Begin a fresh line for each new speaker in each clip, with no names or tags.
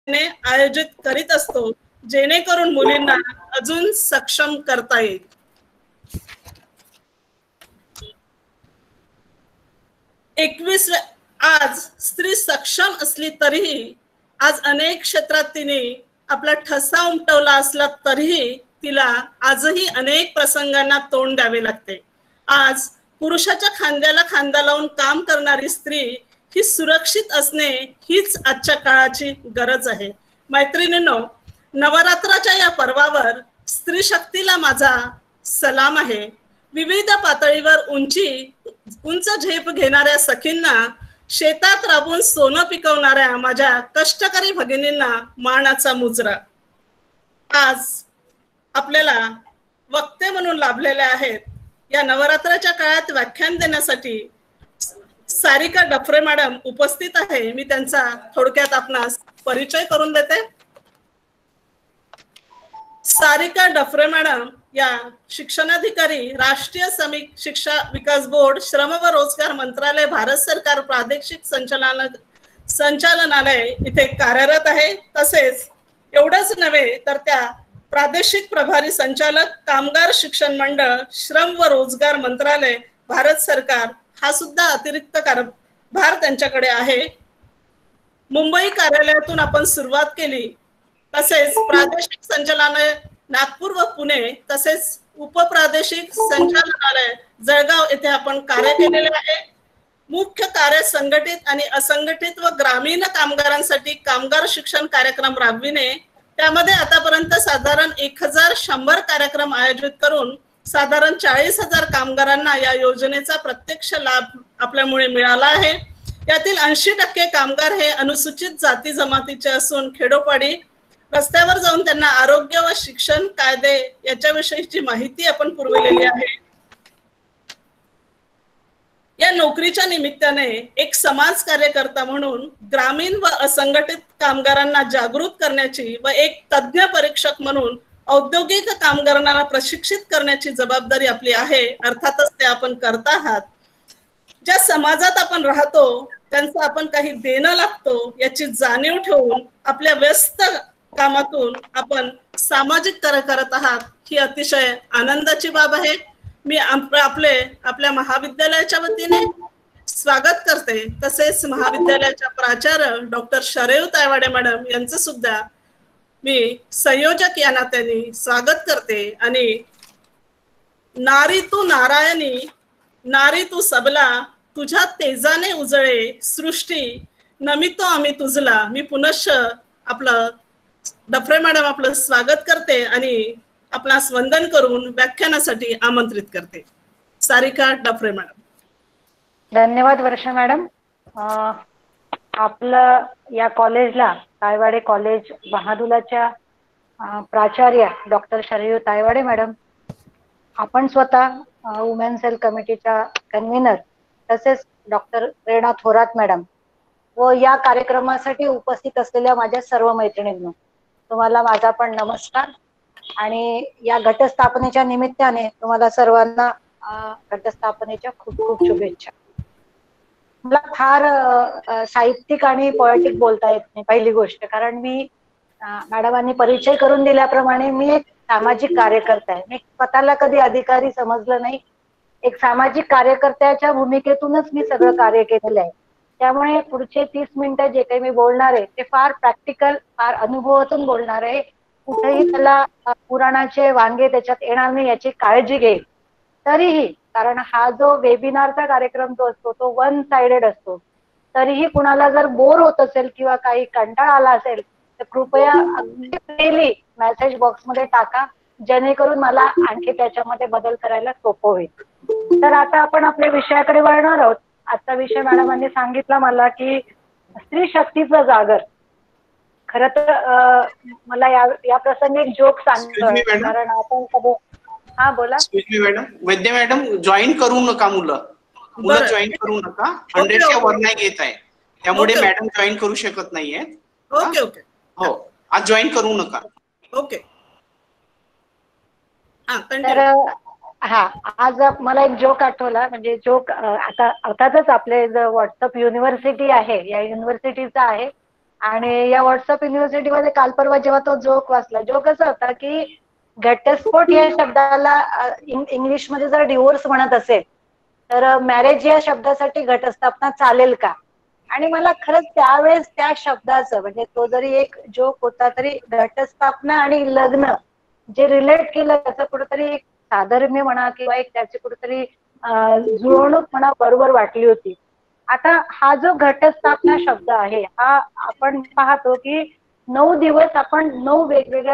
आयोजित करीत असतो, जेणेकरून मुलींना अजून सक्षम करता येईल. आज स्त्री सक्षम असली तरीही, आज अनेक क्षेत्रात तिने आपला ठसा उमटवला असला तरीही तिला आजही अनेक प्रसंगांना तोंड द्यावे लागते. आज पुरुषाच्या खांद्याला खांदा लावून काम करणारी स्त्री ही सुरक्षित असणे हीच आजच्या काळाची गरज आहे. मैत्रिणींनो, नवरात्राच्या या पर्वावर स्त्री शक्तीला माझा सलाम आहे. विविध पातळीवर उंच झेप घेणाऱ्या सखींना, शेतात राबून सोनं पिकवणाऱ्या माझ्या कष्टकरी भगिनींना मानाचा मुजरा. आज आपल्याला वक्ते म्हणून लाभलेल्या आहेत. या नवरात्राच्या काळात व्याख्यान देण्यासाठी सारिका डफरे मॅडम उपस्थित आहे. मी त्यांचा थोडक्यात आपणास परिचय करून देते. सारिका डफरे मॅडम या शिक्षणाधिकारी, राष्ट्रीय श्रमिक शिक्षा विकास बोर्ड, श्रम व रोजगार मंत्रालय, भारत सरकार प्रादेशिक संचालनालय इथे कार्यरत आहे. तसेच एवढंच नव्हे तर त्या प्रादेशिक प्रभारी संचालक, कामगार शिक्षण मंडळ, श्रम व रोजगार मंत्रालय, भारत सरकार हा सुद्धा अतिरिक्त कारभार त्यांच्याकडे आहे. मुंबई कार्यालयातून आपण सुरुवात केली. तसेच प्रादेशिक संचालनालय नागपूर व पुणे, तसेच उपप्रादेशिक संचालनालय जळगाव येथे आपण कार्य केलेले आहे. मुख्य कार्य संघटित आणि असंघटित व ग्रामीण कामगारांसाठी कामगार शिक्षण कार्यक्रम राबविणे. त्यामध्ये आतापर्यंत साधारण 1100 कार्यक्रम आयोजित करून साधारण 40,000 कामगारांना या योजनेचा प्रत्यक्ष लाभ आपल्यामुळे मिळाला आहे. यातील 80% कामगार हे अनुसूचित जाती जमातीचे असून खेडोपाडी रस्त्यावर जाऊन त्यांना आरोग्य व शिक्षण कायदे याच्याविषयीची माहिती आपण पुरवलेली आहे. या नोकरीच्या निमित्ताने एक समाज कार्यकर्ता म्हणून ग्रामीण व असंघटित कामगारांना जागृत करण्याची व एक तज्ञ परीक्षक म्हणून औद्योगिक कामगारांना प्रशिक्षित करण्याची जबाबदारी आपली आहे. अर्थातच ते आपण करत आहात. ज्या समाजात आपण राहतो त्यांचं आपण काही देणं लागतो याची जाणीव ठेवून आपल्या व्यस्त कामातून आपण सामाजिक कार्य करत आहात, ही अतिशय आनंदाची बाब आहे. मी आपल्या महाविद्यालयाच्या वतीने स्वागत करते. तसेच महाविद्यालयाच्या प्राचार्य डॉक्टर शरयू तायवाडे मॅडम यांचं सुद्धा मी संयोजक या नात्याने स्वागत करते. आणि नारी तू नारायणी, नारी तू सबला, तुझ्या तेजाने उजळे सृष्टी, नमितो आम्ही तुझला. मी पुनश्च आपलं डफरे मॅडम आपलं स्वागत करते आणि आपणास वंदन करून व्याख्यानासाठी आमंत्रित करते. सारिका डफरे मॅडम.
धन्यवाद वर्षा मॅडम. आपलं या कॉलेजला, तायवाडे कॉलेज बहादुलाच्या प्राचार्य डॉक्टर शरयू तायवाडे मॅडम, आपण स्वतः वुमेन सेल कमिटीच्या कन्व्हेनर, तसेच डॉक्टर प्रेरणा थोरात मॅडम व या कार्यक्रमासाठी उपस्थित असलेल्या माझ्या सर्व मैत्रिणींनो, तुम्हाला माझा पण नमस्कार. आणि या घटस्थापनेच्या निमित्ताने तुम्हाला सर्वांना घटस्थापनेच्या खूप खूप शुभेच्छा. मला फार साहित्यिक आणि पोएटिक बोलता येत नाही, पहिली गोष्ट. कारण मी मॅडमांनी परिचय करून दिल्याप्रमाणे मी एक सामाजिक कार्यकर्ता आहे. मी स्वतःला कधी अधिकारी समजलं नाही. एक सामाजिक कार्यकर्त्याच्या भूमिकेतूनच मी सगळं कार्य केलेलं आहे. त्यामुळे पुढचे 30 मिनिटं जे काही मी बोलणार आहे ते फार प्रॅक्टिकल, फार अनुभवातून बोलणार आहे. कुठेही त्याला पुराणाचे वांगे त्याच्यात येणार नाही याची काळजी घेईल. तरीही, कारण हा जो वेबिनारचा कार्यक्रम जो असतो तो वन साइडेड असतो, तरीही कुणाला जर बोर होत असेल किंवा काही कंटाळा आला असेल तर कृपया अगदी मेसेज बॉक्स मध्ये टाका, जेणेकरून मला आणखी त्याच्यामध्ये बदल करायला सोपं होईल. तर आता आपण आपल्या विषयाकडे वळणार आहोत. आजचा विषय मॅडमांनी सांगितला मला की स्त्री शक्तीचा जागर. खरं तर मला या प्रसंगी एक जोक सांगतो, कारण आपण सगळे. हा बोला.
मॅडम, वैद्य मॅडम, जॉईन करू नका मुलं जॉईन करू नका. 100च्या वर नाही घेत आहे, त्यामुळे मॅडम जॉईन करू शकत नाहीये.
Okay okay.
हो, आज जॉईन करू नका.
ओके.
तर हा, आज मला एक जोक आठवला. म्हणजे जोक आता अर्थातच आपले जो व्हॉट्सअप युनिव्हर्सिटी आहे, या युनिव्हर्सिटीचा आहे. आणि या व्हॉट्सअप युनिव्हर्सिटीमध्ये काल परवा जेव्हा तो जोक वाचला, जोक असा होता की घटस्फोट या शब्दाला इंग्लिशमध्ये जर डिवोर्स म्हणत असेल तर मॅरेज या शब्दासाठी घटस्थापना चालेल का? आणि मला खरंच त्यावेळेस त्या शब्दाचं म्हणजे तो जरी एक जोक होता तरी घटस्थापना आणि लग्न जे रिलेट केलं त्याचं कुठेतरी एक साधर्म्य म्हणा किंवा एक त्याची कुठेतरी जुळवणूक म्हणा बरोबर वाटली होती. आता हा जो घटस्थापना शब्द आहे हा आपण पाहतो की 9 दिवस आपण 9 वेगवेगळ्या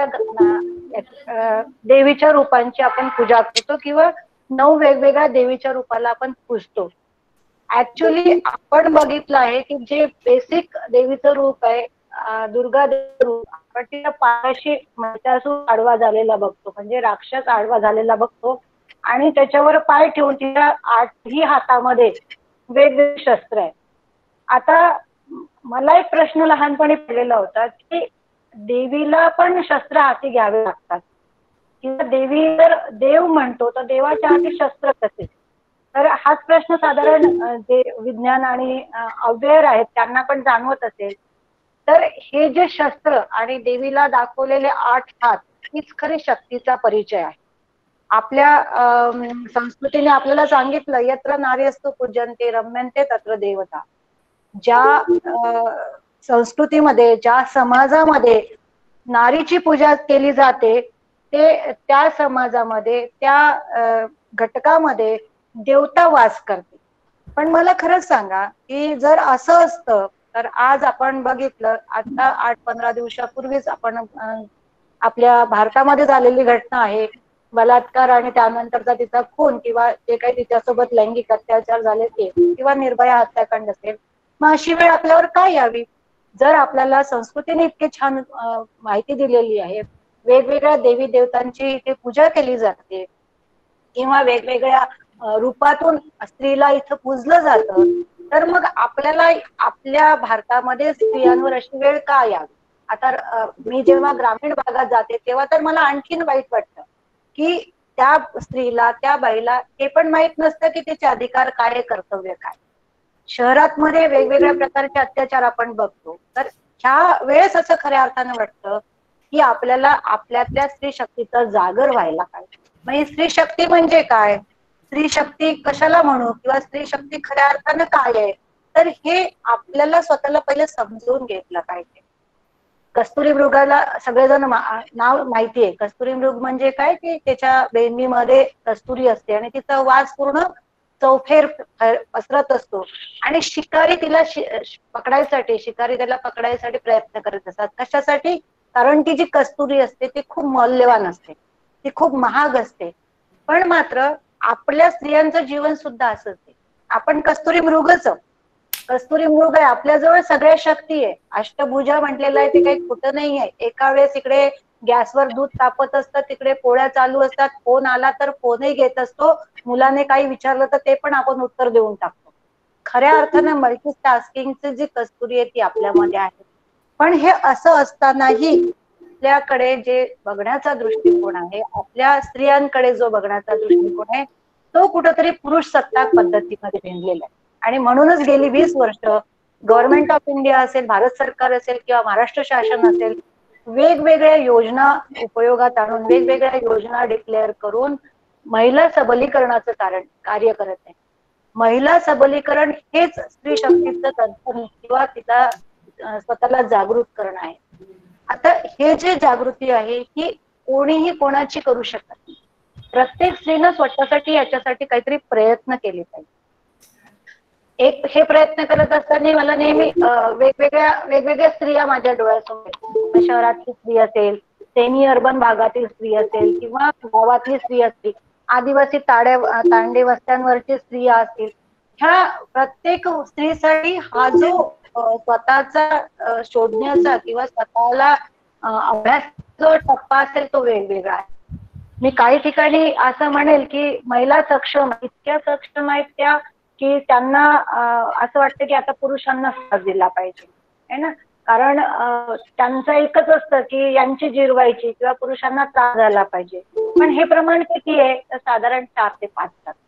देवीच्या रूपांची आपण पूजा करतो किंवा 9 वेगवेगळ्या देवीच्या रूपाला आपण पूजतो. ऍक्च्युली आपण बघितलं आहे की जे बेसिक देवीचं रूप आहे दुर्गा देवी रूप आपण तिला पायाशी महिषासूर आडवा झालेला बघतो, म्हणजे राक्षस आडवा झालेला बघतो आणि त्याच्यावर पाय ठेवून तिला 8ही हातामध्ये वेगवेगळे शस्त्र आहे. आता मला एक प्रश्न लहानपणी पडलेला होता की देवीला पण शस्त्र हाती घ्यावे लागतात किंवा देवी जर देव म्हणतो तर देवाच्या हाती शस्त्र कसे? तर हाच प्रश्न साधारण जे विज्ञान आणि अवेअर आहेत त्यांना पण जाणवत असेल. तर हे जे शस्त्र आणि देवीला दाखवलेले 8 हात हीच खरी शक्तीचा परिचय आहे. आपल्या संस्कृतीने आपल्याला सांगितलं यत्र नार्यस्तु पूजन्ते रम्यन्ते तत्र देवता. ज्या संस्कृतीमध्ये ज्या समाजामध्ये नारीची पूजा केली जाते ते त्या समाजामध्ये त्या घटकामध्ये देवता वास करते. पण मला खरंच सांगा की जर असं असतं तर आज आपण बघितलं आता 8-15 दिवसापूर्वीच आपण आपल्या भारतामध्ये झालेली घटना आहे बलात्कार आणि त्यानंतरचा तिचा खून किंवा जे काही तिच्यासोबत लैंगिक अत्याचार झाले ते किंवा निर्भया हत्याकांड असेल. मग अशी वेळ आपल्यावर काय यावी? जर आपल्याला संस्कृतीने इतके छान माहिती दिलेली आहे, वेगवेगळ्या देवी देवतांची इथे पूजा केली जाते किंवा वेगवेगळ्या रूपातून स्त्रीला इथं पूजलं जातं, तर मग आपल्याला आपल्या भारतामध्ये स्त्रियांवर अशी वेळ का यावी? आता मी जेव्हा ग्रामीण भागात जाते तेव्हा तर मला आणखीन वाईट वाटतं की त्या स्त्रीला त्या बाईला हे पण माहित नसतं की तिचे अधिकार काय कर्तव्य काय. शहरात मध्ये वेगवेगळ्या प्रकारचे अत्याचार आपण बघतो. तर ह्या वेळेस असं खऱ्या अर्थानं वाटतं की आपल्याला आपल्यातल्या स्त्री शक्तीचा जागर व्हायला पाहिजे. मग ही स्त्री शक्ती म्हणजे काय? स्त्री शक्ती कशाला म्हणू किंवा स्त्री शक्ती खऱ्या अर्थानं काय आहे? तर हे आपल्याला स्वतःला पहिले समजून घेतलं पाहिजे. कस्तुरी मृगाला सगळेजण नाव माहितीये. कस्तुरी मृग म्हणजे काय की त्याच्या बेंबीमध्ये कस्तुरी असते आणि तिचा वास पूर्ण चौफेर पसरत असतो आणि शिकारी तिला शिकारी त्याला पकडायसाठी प्रयत्न करत असतात. कशासाठी? कारण ती जी कस्तुरी असते ती खूप मौल्यवान असते, ती खूप महाग असते. पण मात्र आपल्या स्त्रियांचं जीवन सुद्धा असंच आहे. आपण कस्तुरी मृगच आहोत. कस्तुरी मृग आहे, आपल्याजवळ सगळ्या शक्ती आहे. अष्टभुजा म्हटलेलं आहे ते काही खोटं नाही आहे. एका वेळेस इकडे गॅसवर दूध तापत असतं, तिकडे पोळ्या चालू असतात, फोन आला तर फोनही घेत असतो, मुलाने काही विचारलं तर ते पण आपण उत्तर देऊन टाकतो. खऱ्या अर्थानं मल्टीटास्किंगची जी कस्तुरी आहे ती आपल्यामध्ये आहे. पण हे असं असतानाही आपल्याकडे जे बघण्याचा दृष्टिकोन आहे, आपल्या स्त्रियांकडे जो बघण्याचा दृष्टिकोन आहे तो कुठेतरी पुरुष सत्ताक पद्धतीमध्ये भिनलेला आहे. आणि म्हणूनच गेली 20 वर्ष गव्हर्नमेंट ऑफ इंडिया असेल, भारत सरकार असेल किंवा महाराष्ट्र शासन असेल, वेगवेगळ्या योजना उपयोगात आणून वेगवेगळ्या योजना डिक्लेअर करून महिला सबलीकरणाचं कार्य करत आहे. महिला सबलीकरण हेच स्त्री शक्तीचं दर्शन किंवा तिला स्वतःला जागृत करणं आहे. आता हे जे जागृती आहे ही कोणीही कोणाची करू शकत नाही. प्रत्येक स्त्रीनं स्वतःसाठी याच्यासाठी काहीतरी प्रयत्न केले पाहिजे. एक हे प्रयत्न करत असताना मला नेहमी वेगवेगळ्या स्त्रिया माझ्या डोळ्यासमोर, शहरातली स्त्री असेल, सेमी अर्बन भागातील स्त्री असेल किंवा गावातली स्त्री असतील, आदिवासी तांडे वस्त्यांवरची स्त्रिया असतील, ह्या प्रत्येक स्त्रीसाठी हा जो स्वतःचा शोधण्याचा किंवा स्वतःला अभ्यास जो टप्पा असेल तो वेगवेगळा आहे. मी काही ठिकाणी असं म्हणेल की महिला सक्षम इतक्या सक्षम आहेत त्या की त्यांना असं वाटतं की आता पुरुषांना साथ दिला पाहिजे है ना. कारण त्यांचं एकच असतं की यांची जिरवायची किंवा पुरुषांना त्रास झाला पाहिजे. पण हे प्रमाण किती आहे तर साधारण 4 ते 5%.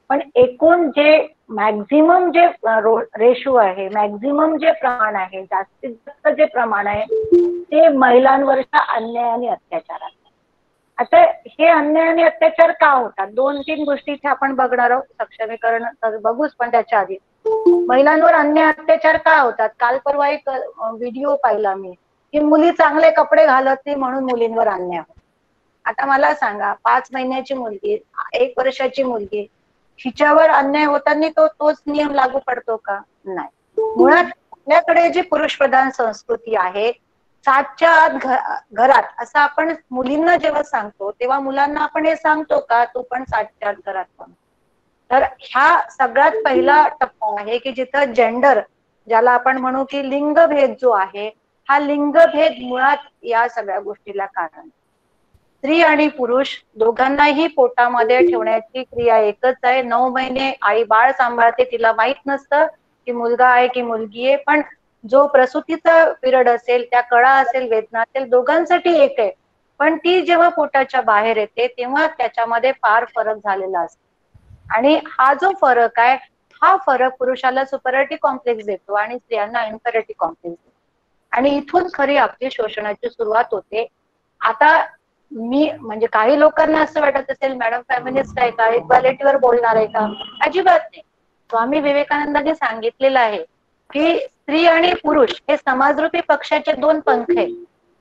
पण एकूण जे मॅक्झिमम जे रेशो आहे, मॅक्झिमम जे प्रमाण आहे, जास्तीत जास्त जे प्रमाण आहे ते महिलांवरच्या अन्याय आणि अत्याचारात. आता हे अन्याय आणि अत्याचार का होतात? 2-3 गोष्टी इथे आपण बघणार आहोत. सक्षमीकरण तर बघूच, पण त्याच्या आधी महिलांवर अन्याय अत्याचार का होतात? काल परवा एक व्हिडिओ पाहिला मी की मुली चांगले कपडे घालत नाही म्हणून मुलींवर अन्याय होतो. आता मला सांगा, 5 महिन्याची मुलगी, 1 वर्षाची मुलगी, हिच्यावर अन्याय होताना तोच नियम लागू पडतो का? नाही. मुळात आपल्याकडे जी पुरुष प्रधान संस्कृती आहे, 7च्या आत घरात असं आपण मुलींना जेव्हा सांगतो तेव्हा मुलांना आपण हे सांगतो का तू पण 7च्या आत घरात पण? तर ह्या सगळ्यात पहिला टप्पा आहे की जिथं जेंडर, ज्याला आपण म्हणू की लिंगभेद जो आहे, हा लिंगभेद मुळात या सगळ्या गोष्टीला कारण. स्त्री आणि पुरुष दोघांनाही पोटामध्ये ठेवण्याची क्रिया एकच आहे. 9 महिने आई बाळ सांभाळते, तिला माहित नसतं की मुलगा आहे की मुलगी आहे, पण जो प्रसूतीचा पिरियड असेल, त्या कळा असेल, वेदना असेल, दोघांसाठी एक आहे. पण ती जेव्हा पोटाच्या बाहेर येते तेव्हा त्याच्यामध्ये फार फरक झालेला असतो. आणि हा जो फरक आहे, हा फरक पुरुषाला सुपरियरिटी कॉम्प्लेक्स देतो आणि स्त्रियांना इन्फेरियरिटी कॉम्प्लेक्स देतो. आणि इथून खरी आपली शोषणाची सुरुवात होते. आता मी म्हणजे काही लोकांना असं वाटत असेल, मॅडम फेमिनिस्ट आहे का, इक्वालिटीवर बोलणार आहे का? अजिबात नाही. स्वामी विवेकानंदांनी सांगितलेलं आहे की स्त्री आणि पुरुष हे समाजरूपी पक्षाचे 2 पंख आहेत.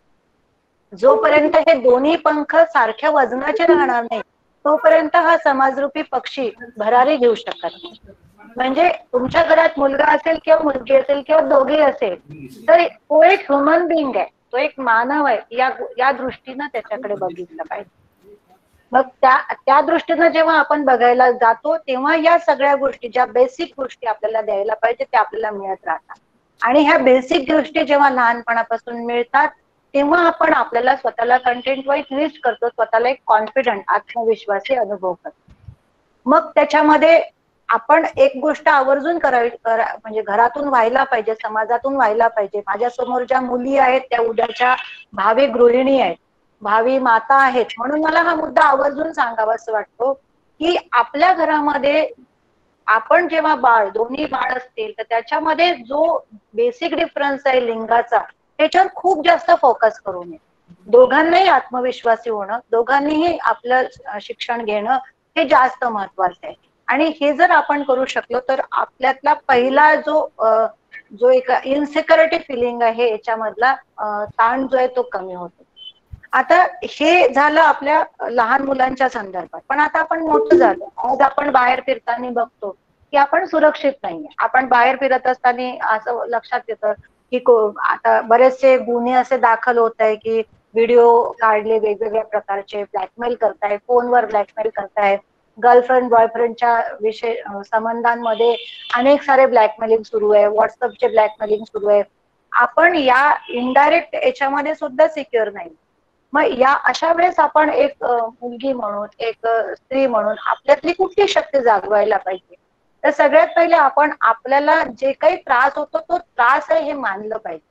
जोपर्यंत हे दोन्ही पंख सारख्या वजनाचे राहणार नाही तोपर्यंत हा समाजरूपी पक्षी भरारी घेऊ शकत नाही. म्हणजे तुमच्या घरात मुलगा असेल किंवा मुलगी असेल किंवा दोघे असेल तर तो एक ह्युमन बिंग आहे, तो एक मानव आहे, या दृष्टीनं त्याच्याकडे बघितलं पाहिजे. मग त्या दृष्टीनं जेव्हा आपण बघायला जातो तेव्हा या सगळ्या गोष्टी, ज्या बेसिक गोष्टी आपल्याला द्यायला पाहिजे त्या आपल्याला मिळत राहतात. आणि ह्या बेसिक गोष्टी जेव्हा लहानपणापासून मिळतात तेव्हा आपण आपल्याला स्वतःला कंटेंट वाईज लिस्ट करतो, स्वतःला एक कॉन्फिडंट, आत्मविश्वासी अनुभव करतो. मग त्याच्यामध्ये आपण एक गोष्ट आवर्जून करावी, म्हणजे घरातून व्हायला पाहिजे, समाजातून व्हायला पाहिजे. माझ्या समोर ज्या मुली आहेत त्या उद्याच्या भावी गृहिणी आहेत, भावी माता आहेत, म्हणून मला हा मुद्दा आवर्जून सांगावा असं वाटतो की आपल्या घरामध्ये आपण जेव्हा दोन्ही बाळ असतील तर त्याच्यामध्ये जो बेसिक डिफरन्स आहे लिंगाचा, त्याच्यावर खूप जास्त फोकस करू नये. दोघांनाही आत्मविश्वासी होणं, दोघांनीही आपलं शिक्षण घेणं हे जास्त महत्वाचं आहे. आणि हे जर आपण करू शकलो तर आपल्यातला पहिला जो एक इन्सिक्युरिटी फिलिंग आहे याच्यामधला ताण जो आहे तो कमी होतो. आता हे झालं आपल्या लहान मुलांच्या संदर्भात. पण आता आपण मोठं झालो, आज आपण बाहेर फिरताना बघतो की आपण सुरक्षित नाहीये. आपण बाहेर फिरत असताना असं लक्षात येतं की आता बरेचसे गुन्हे असे दाखल होत आहे की व्हिडिओ काढले वेगवेगळ्या प्रकारचे, ब्लॅकमेल करताय, फोनवर ब्लॅकमेल करताय, गर्लफ्रेंड बॉयफ्रेंडच्या संबंधांमध्ये अनेक सारे ब्लॅकमेलिंग सुरू आहे, व्हॉट्सअपचे ब्लॅकमेलिंग सुरू आहे. आपण या इनडायरेक्ट याच्यामध्ये सुद्धा सिक्युअर नाही. मग या अशा वेळेस आपण एक मुलगी म्हणून, एक स्त्री म्हणून आपल्यातली कुठली शक्ती जागवायला पाहिजे? तर सगळ्यात पहिले आपण आपल्याला जे काही त्रास होतो तो त्रास आहे हे मानलं पाहिजे.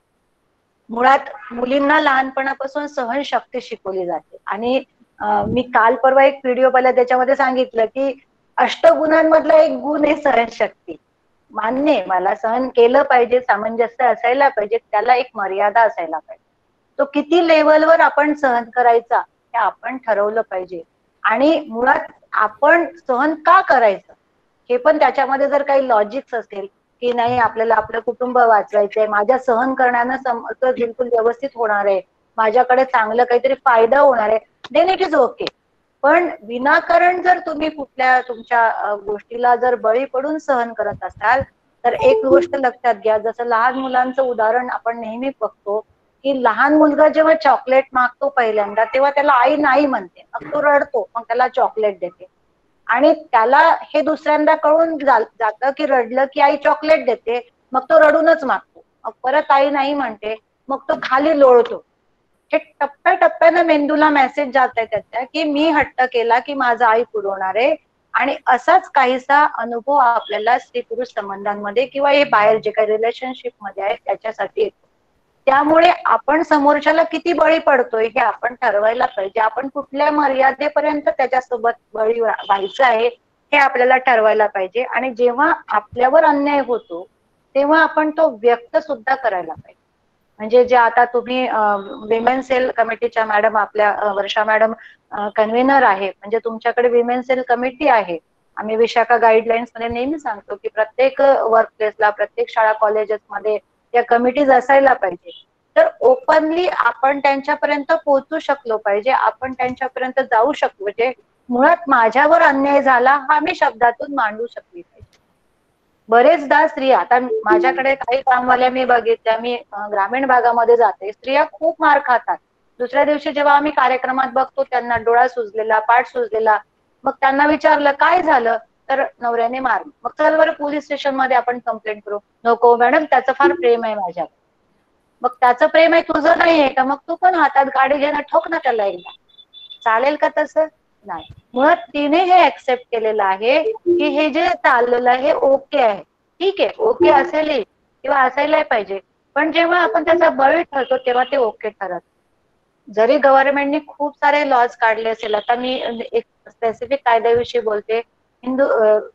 मुळात मुलींना लहानपणापासून सहनशक्ती शिकवली जाते. आणि मी काल परवा एक व्हिडिओ पाहिला, त्याच्यामध्ये सांगितलं की अष्टगुणांमधला एक गुण आहे सहनशक्ती. मान्य आहे, मला सहन केलं पाहिजे, सामंजस्य असायला पाहिजे, त्याला एक मर्यादा असायला पाहिजे. तो किती लेवलवर आपण सहन करायचा हे आपण ठरवलं पाहिजे. आणि मुळात आपण सहन का करायचं हे पण त्याच्यामध्ये जर काही लॉजिक्स असेल की नाही आपल्याला आपलं कुटुंब वाचवायचंय, माझ्या सहन करण्यानं बिलकुल व्यवस्थित होणार आहे, माझ्याकडे चांगलं काहीतरी फायदा होणार आहे, देन इट इज ओके. पण विनाकारण जर तुम्ही कुठल्या तुमच्या गोष्टीला जर बळी पडून सहन करत असाल तर एक गोष्ट लक्षात घ्या, जसं लहान मुलांचं उदाहरण आपण नेहमी बघतो की लहान मुलगा जेव्हा चॉकलेट मागतो पहिल्यांदा तेव्हा त्याला आई नाही म्हणते, मग तो रडतो, मग त्याला चॉकलेट देते. आणि त्याला हे दुसऱ्यांदा कळून जातं की रडलं की आई चॉकलेट देते, मग तो रडूनच मागतो, मग परत आई नाही म्हणते, मग तो खाली लोळतो. हे टप्प्याटप्प्यानं मेंदूला मेसेज जात आहे त्याच्या की मी हट्ट केला की माझा आई पुरवणार आहे. आणि असाच काहीसा अनुभव आपल्याला स्त्री पुरुष संबंधांमध्ये किंवा हे बाहेर जे काही रिलेशनशिप मध्ये आहे त्याच्यासाठी येतो. त्यामुळे आपण समोरच्याला किती बळी पडतोय हे आपण ठरवायला पाहिजे. आपण कुठल्या मर्यादेपर्यंत त्याच्यासोबत बळी व्हायचं आहे हे आपल्याला ठरवायला पाहिजे. आणि जेव्हा आपल्यावर अन्याय होतो तेव्हा आपण तो व्यक्त सुद्धा करायला पाहिजे. म्हणजे जे आता तुम्ही विमेन सेल कमिटीच्या मॅडम, आपल्या वर्षा मॅडम कन्व्हेनर आहे, म्हणजे तुमच्याकडे विमेन सेल कमिटी आहे. आम्ही विशाखा गाईडलाईन्स मध्ये नेहमी सांगतो की प्रत्येक वर्कप्लेसला, प्रत्येक शाळा कॉलेजेसमध्ये या कमिटीज असायला पाहिजे. तर ओपनली आपण त्यांच्यापर्यंत पोहोचू शकलो पाहिजे, आपण त्यांच्यापर्यंत जाऊ शकलो. म्हणजे मुळात माझ्यावर अन्याय झाला हा मी शब्दातून मांडू शकली पाहिजे. बरेचदा स्त्रिया, आता माझ्याकडे काही कामवाल्या मी बघितल्या, मी ग्रामीण भागामध्ये जाते, स्त्रिया खूप मार खातात. दुसऱ्या दिवशी जेव्हा आम्ही कार्यक्रमात बघतो त्यांना डोळा सुजलेला, पाठ सुजलेला, मग त्यांना विचारलं काय झालं, तर नवऱ्याने मारलं. मग चल बरं पोलीस स्टेशन मध्ये आपण कंप्लेंट करू. नको मॅडम, त्याचं फार प्रेम आहे माझ्यावर. मग त्याचं प्रेम आहे, तुझं नाही आहे का? मग तू पण हातात गाडी घेणं, ठोक ना त्याला एकदा. चालेल का तसं? नाही. मुळात तिने हे ऍक्सेप्ट केलेलं आहे की हे जे चाललेलं आहे हे ओके आहे. ठीक आहे, ओके असेल किंवा असायला पाहिजे, पण जेव्हा आपण त्याचा बळी ठरतो तेव्हा ते ओके ठरत. जरी गव्हर्नमेंटने खूप सारे लॉज काढले असेल, आता मी एक स्पेसिफिक कायद्याविषयी बोलते. हिंदू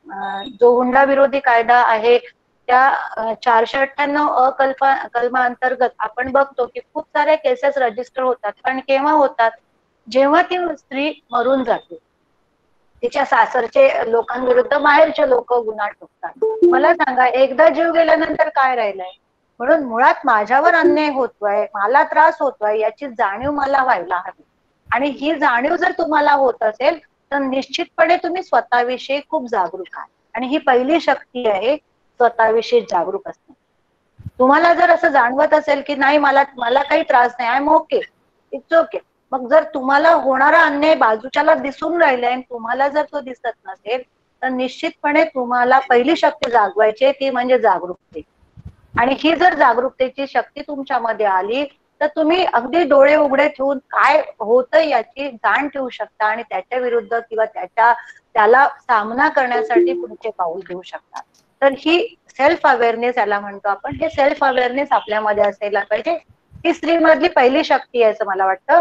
जो हुंडा विरोधी कायदा आहे त्या 498 कलमा अंतर्गत आपण बघतो की खूप साऱ्या केसेस रजिस्टर होतात. पण केव्हा होतात? जेव्हा ती स्त्री मरून जाते, तिच्या सासरचे लोकांविरुद्ध बाहेरचे लोक गुन्हा ठोकतात. मला सांगा, एकदा जीव गेल्यानंतर काय राहिलंय? म्हणून मुळात माझ्यावर अन्याय होतोय, मला त्रास होतोय याची जाणीव मला व्हायला हवी. आणि ही जाणीव जर तुम्हाला होत असेल तर निश्चितपणे तुम्ही स्वतःविषयी खूप जागरूक आहात. आणि ही पहिली शक्ती आहे, स्वतःविषयी जागरूक असणे. तुम्हाला जर असं जाणवत असेल की नाही, मला काही त्रास नाही, I am okay, it's okay, मग जर तुम्हाला होणारा अन्याय बाजूच्याला दिसून राहिलाय आणि तुम्हाला जर तो दिसत नसेल तर निश्चितपणे तुम्हाला पहिली शक्ती जागवायची, ती म्हणजे जागरूकते. आणि ही जर जागरूकतेची शक्ती तुमच्यामध्ये आली तर तुम्ही अगदी डोळे उघडे ठेवून काय होतं याची जाण ठेवू शकता आणि त्याच्या विरुद्ध किंवा त्याला सामना करण्यासाठी पुढचे पाऊल घेऊ शकता. तर ही सेल्फ अवेअरनेस याला म्हणतो आपण, हे सेल्फ अवेअरनेस आपल्यामध्ये असायला पाहिजे. ही स्त्रीमधली पहिली शक्ती आहे असं मला वाटतं.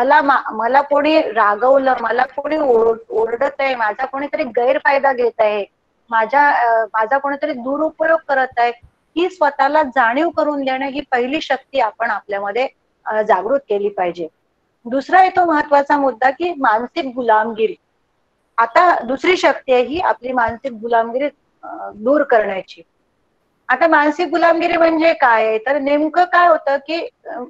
मला कोणी रागवलं, मला कोणी ओरडत आहे, माझा कोणीतरी गैरफायदा घेत आहे, माझा कोणीतरी दुरुपयोग करत आहे, ही स्वतःला जाणीव करून देणं ही पहिली शक्ती आपण आपल्यामध्ये जागृत केली पाहिजे. दुसरा येतो महत्वाचा मुद्दा की मानसिक गुलामगिरी. आता दुसरी शक्ती आहे ही आपली मानसिक गुलामगिरी दूर करण्याची. आता मानसिक गुलामगिरी म्हणजे काय? तर नेमकं काय होतं की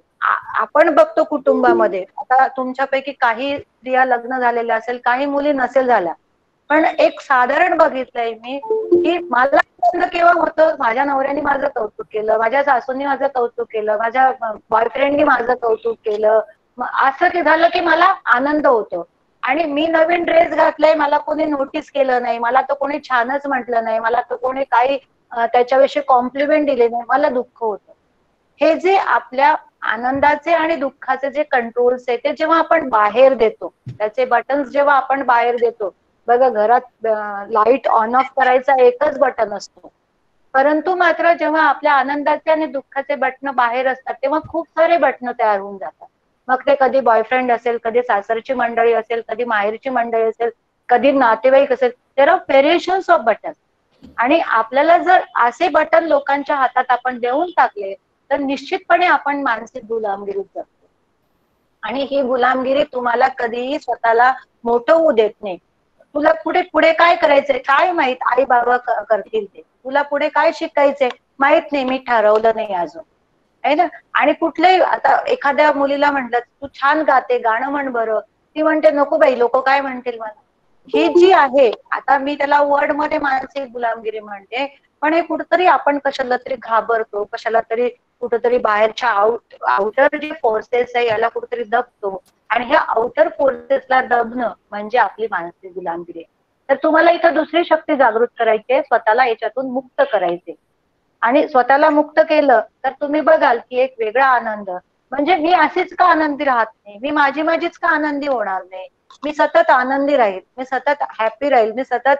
आपण बघतो कुटुंबामध्ये, आता तुमच्यापैकी काही स्त्रिया लग्न झालेल्या असेल, काही मुली नसेल झाल्या, पण एक साधारण बघितलंय मी की मला केव्हा होतं, माझ्या नवऱ्याने माझं कौतुक केलं, माझ्या सासूंनी माझं कौतुक केलं, माझ्या बॉयफ्रेंडनी माझं कौतुक केलं, असं ते झालं की मला आनंद होतो. आणि मी नवीन ड्रेस घातलाय, मला कोणी नोटीस केलं नाही, मला तर कोणी छानच म्हटलं नाही, मला तर कोणी काही त्याच्याविषयी कॉम्प्लिमेंट दिले नाही, मला दुःख होतं. हे जे आपल्या आनंदाचे आणि दुःखाचे जे कंट्रोल्स आहे ते जेव्हा आपण बाहेर देतो, त्याचे बटन्स जेव्हा आपण बाहेर देतो, बघा घरात लाईट ऑन ऑफ करायचा एकच बटन असतो, परंतु मात्र जेव्हा आपल्या आनंदाचे आणि दुःखाचे बटन बाहेर असतात तेव्हा खूप सारे बटन तयार होऊन जातात. मग ते कधी बॉयफ्रेंड असेल, कधी सासरची मंडळी असेल, कधी माहेरची मंडळी असेल, कधी नातेवाईक असेल, there are variations of button. आणि आपल्याला जर असे बटन लोकांच्या हातात आपण देऊन टाकले तर निश्चितपणे आपण मानसिक गुलामगिरीत जगतो. आणि ही गुलामगिरी तुम्हाला कधीही स्वतःला मोठं होऊ देत नाही. तुला पुढे काय करायचंय काय माहित, आई बाबा करतील ते. तुला पुढे काय शिकायचंय माहित नाही, मी ठरवलं नाही अजून, आहे ना. आणि कुठल्याही, आता एखाद्या मुलीला म्हटलं तू छान गाते, गाणं म्हण बरं, ती म्हणते नको बाई, लोक काय म्हणतील मला. ही जी आहे, आता मी त्याला वर्ड मध्ये मानसिक गुलामगिरी म्हणते, पण हे कुठेतरी आपण कशाला तरी घाबरतो, कशाला तरी कुठेतरी बाहेरच्या आउटर जे फोर्सेस आहे याला कुठेतरी दबतो. आणि ह्या आउटर फोर्सेसला दबणं म्हणजे आपली मानसिक गुलामगिरी. तर तुम्हाला इथं दुसरी शक्ती जागृत करायची आहे, स्वतःला याच्यातून मुक्त करायचे. आणि स्वतःला मुक्त केलं तर तुम्ही बघाल की एक वेगळा आनंद, म्हणजे मी अशीच का आनंदी राहत नाही, मी माझीच का आनंदी होणार नाही, मी सतत आनंदी राहील, मी सतत हॅपी राहील, मी सतत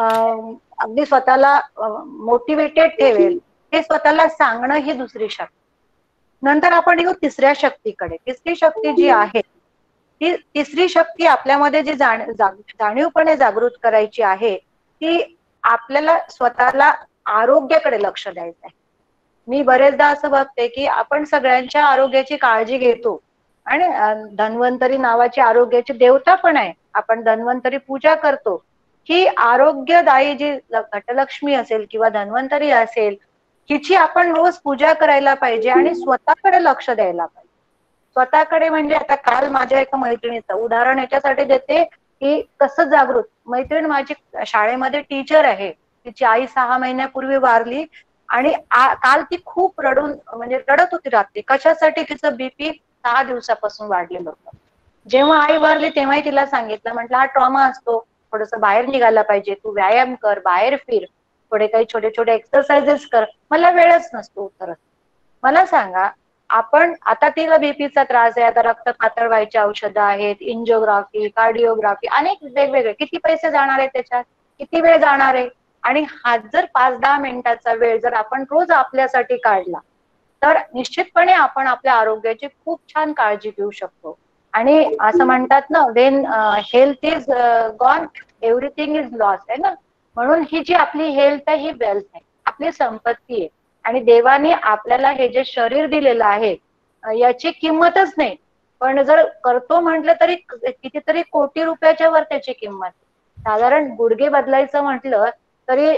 अगदी स्वतःला मोटिवेटेड ठेवेल, हे स्वतःला सांगणं ही दुसरी शक्ती. नंतर आपण येऊ तिसऱ्या शक्तीकडे. तिसरी शक्ती जी आहे, ती तिसरी शक्ती आपल्यामध्ये जी जाणीवपणे जागृत करायची आहे की आपल्याला स्वतःला आरोग्याकडे लक्ष द्यायचं आहे. मी बरेचदा असं बघते की आपण सगळ्यांच्या आरोग्याची काळजी घेतो आणि धन्वंतरी नावाची आरोग्याची देवता पण आहे, आपण धन्वंतरी पूजा करतो. ही आरोग्यदायी जी घटलक्ष्मी असेल किंवा धन्वंतरी असेल, हिची आपण रोज पूजा करायला पाहिजे आणि स्वतःकडे लक्ष द्यायला पाहिजे. स्वतःकडे म्हणजे आता काल माझ्या एका मैत्रिणीचं उदाहरण याच्यासाठी देते की कसं जागृत. मैत्रीण माझी शाळेमध्ये टीचर आहे, तिची आई 6 महिन्यापूर्वी वारली आणि काल ती खूप रडून म्हणजे रडत होती रात्री. कशासाठी? तिचं बीपी 6 दिवसापासून वाढलेलं होतं. जेव्हा आई वारली तेव्हाही तिला सांगितलं, म्हटलं हा ट्रॉमा असतो, थोडस बाहेर निघायला पाहिजे, तू व्यायाम कर, बाहेर फिर, थोडे काही छोटे छोटे एक्सरसाइजेस कर. मला वेळच नसतो उत्तर. मला सांगा, आपण आता तिला बीपीचा त्रास आहे, आता रक्त पातळ व्हायची औषधं आहेत, एंजिओग्राफी, कार्डिओग्राफी, अनेक वेगवेगळे. किती पैसे जाणार आहे त्याच्यात, किती वेळ जाणार आहे? आणि हा जर 5-10 मिनिटाचा वेळ जर आपण रोज आपल्यासाठी काढला तर निश्चितपणे आपण आपल्या आरोग्याची खूप छान काळजी घेऊ शकतो. आणि असं म्हणतात ना, when health is gone everything is loss आहे ना. म्हणून ही जी आपली हेल्थ आहे ही वेल्थ आहे, आपली संपत्ती आहे. आणि देवाने आपल्याला हे जे शरीर दिलेलं आहे याची किंमतच नाही. पण जर करतो म्हटलं तरी कितीतरी कोटी रुपयाच्या वर त्याची किंमत. साधारण गुडघे बदलायचं म्हटलं तरी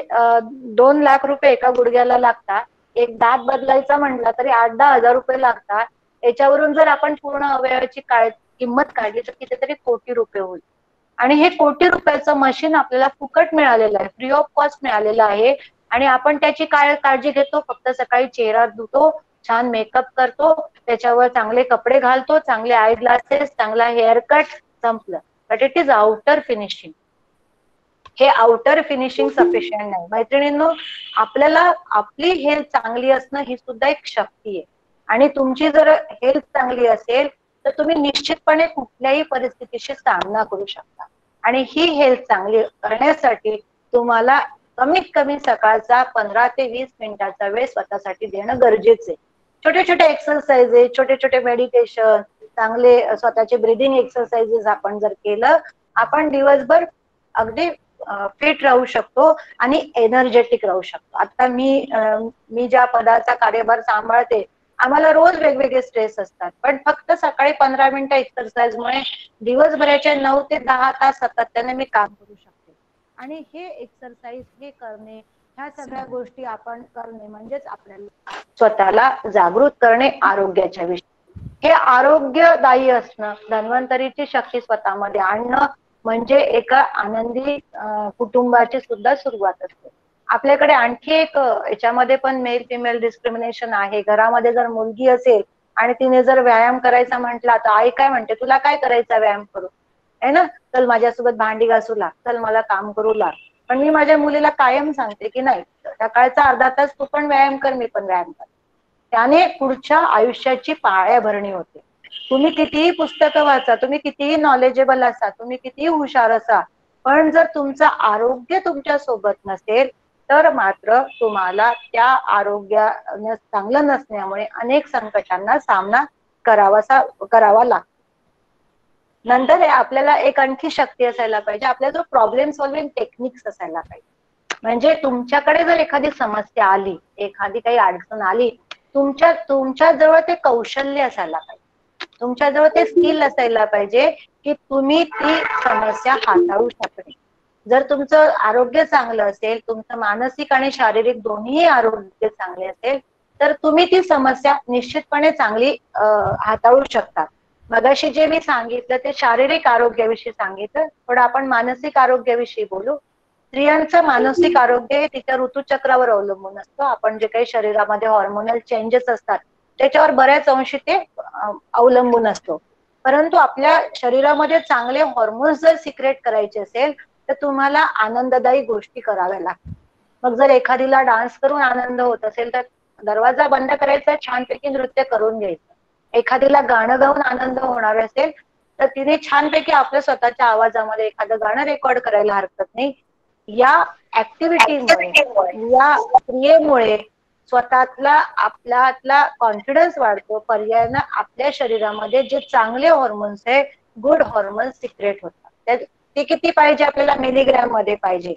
2 लाख रुपये एका गुडघ्याला लागतात. एक दात बदलायचा म्हटलं तरी 8-10 हजार रुपये लागतात. याच्यावरून जर आपण पूर्ण अवयवाची किंमत काढली तर कितीतरी कोटी रुपये होईल. आणि हे कोटी रुपयाचं मशीन आपल्याला फुकट मिळालेलं आहे, फ्री ऑफ कॉस्ट मिळालेलं आहे. आणि आपण त्याची काय काळजी घेतो? फक्त सकाळी चेहरा धुतो, छान मेकअप करतो, त्याच्यावर चांगले कपडे घालतो, चांगले आय ग्लासेस, चांगला हेअर कट, संपलं. But it is outer finishing. हे आउटर फिनिशिंग सफिशियंट नाही. मैत्रिणींनो, आपल्याला आपली हेल्थ चांगली असणं ही सुद्धा एक शक्ती आहे. आणि तुमची जर हेल्थ चांगली असेल तर तुम्ही निश्चितपणे कुठल्याही परिस्थितीशी सामना करू शकता. आणि ही हेल्थ चांगली करण्यासाठी तुम्हाला कमीत कमी सकाळचा 15 ते 20 मिनिटाचा वेळ स्वतःसाठी देणं गरजेचं आहे. छोटे छोटे एक्सरसाइजेस, छोटे छोटे मेडिटेशन, चांगले स्वतःचे ब्रिदिंग एक्सरसाइजेस आपण जर केलं, आपण दिवसभर अगदी फिट राहू शकतो आणि एनर्जेटिक राहू शकतो. आता मी ज्या पदाचा कार्यभार सांभाळते, आम्हाला रोज वेगवेगळे स्ट्रेस असतात, पण फक्त सकाळी 15 मिनिटं एक्सरसाइजमुळे दिवसभराचे 9 ते 10 तास सातत्याने मी काम करू शकते. आणि हे एक्सरसाइज हे करणे, ह्या सगळ्या गोष्टी आपण करणे म्हणजेच आपल्याला स्वतःला जागृत करणे आरोग्याच्या विषयी. हे आरोग्यदायी असणं, धन्वंतरीची शक्ती स्वतःमध्ये आणणं म्हणजे एका आनंदी कुटुंबाची सुद्धा सुरुवात असते. आपल्याकडे आणखी एक याच्यामध्ये पण मेल फिमेल डिस्क्रिमिनेशन आहे. घरामध्ये जर मुलगी असेल आणि तिने जर व्यायाम करायचा म्हटला तर आई काय म्हणते, तुला काय करायचा व्यायाम करू, आहे ना, चल माझ्यासोबत भांडी घासू लाग, चल मला काम करू लाग. पण मी माझ्या मुलीला कायम सांगते की नाही, सकाळचा अर्धा तास तू पण व्यायाम कर, मी पण व्यायाम कर. त्याने पुढच्या आयुष्याची पायाभरणी होते. तुम्ही कितीही पुस्तकं वाचा, तुम्ही कितीही नॉलेजेबल असा, तुम्ही कितीही हुशार असा, पण जर तुमचं आरोग्य तुमच्या सोबत नसेल तर मात्र तुम्हाला त्या आरोग्य चांगलं नसल्यामुळे अनेक संकटांना सामना करावा लागतो. नंतर आपल्याला एक आणखी शक्ती असायला पाहिजे, आपल्या जो प्रॉब्लेम सॉल्विंग टेक्निक्स असायला पाहिजे. म्हणजे तुमच्याकडे जर एखादी समस्या आली, एखादी काही अडचण आली, तुमच्या जवळ ते कौशल्य असायला पाहिजे, तुमच्याजवळ ते स्किल असायला पाहिजे की तुम्ही ती समस्या हाताळू शकणे. जर तुमचं आरोग्य चांगलं असेल, तुमचं मानसिक आणि शारीरिक दोन्ही आरोग्य चांगले असेल तर तुम्ही ती समस्या निश्चितपणे चांगली हाताळू शकता. मगाशी जे मी सांगितलं ते शारीरिक आरोग्याविषयी सांगितलं, थोडं आपण मानसिक आरोग्याविषयी बोलू. स्त्रियांचं मानसिक आरोग्य हे तिच्या ऋतुचक्रावर अवलंबून असतं. आपण जे काही शरीरामध्ये हॉर्मोनल चेंजेस असतात त्याच्यावर बऱ्याच अंशी ते अवलंबून असतो. परंतु आपल्या शरीरामध्ये चांगले हॉर्मोन्स जर सिक्रेट करायचे असेल तर तुम्हाला आनंददायी गोष्टी कराव्या लागतात. मग जर एखादीला डान्स करून आनंद होत असेल तर दरवाजा बंद करायचा, छानपैकी नृत्य करून घ्यायचं. एखादीला गाणं गाऊन आनंद होणार असेल तर तिने छानपैकी आपल्या स्वतःच्या आवाजामध्ये एखादं गाणं रेकॉर्ड करायला हरकत नाही. या ऍक्टिव्हिटीमुळे, या क्रियेमुळे स्वतःतला आपल्यातला कॉन्फिडन्स वाढतो. पर्यायानं आपल्या शरीरामध्ये जे चांगले हॉर्मोन्स आहे, गुड हॉर्मोन्स सिक्रेट होतात. ते किती पाहिजे आपल्याला, मिलीग्रॅम मध्ये पाहिजे.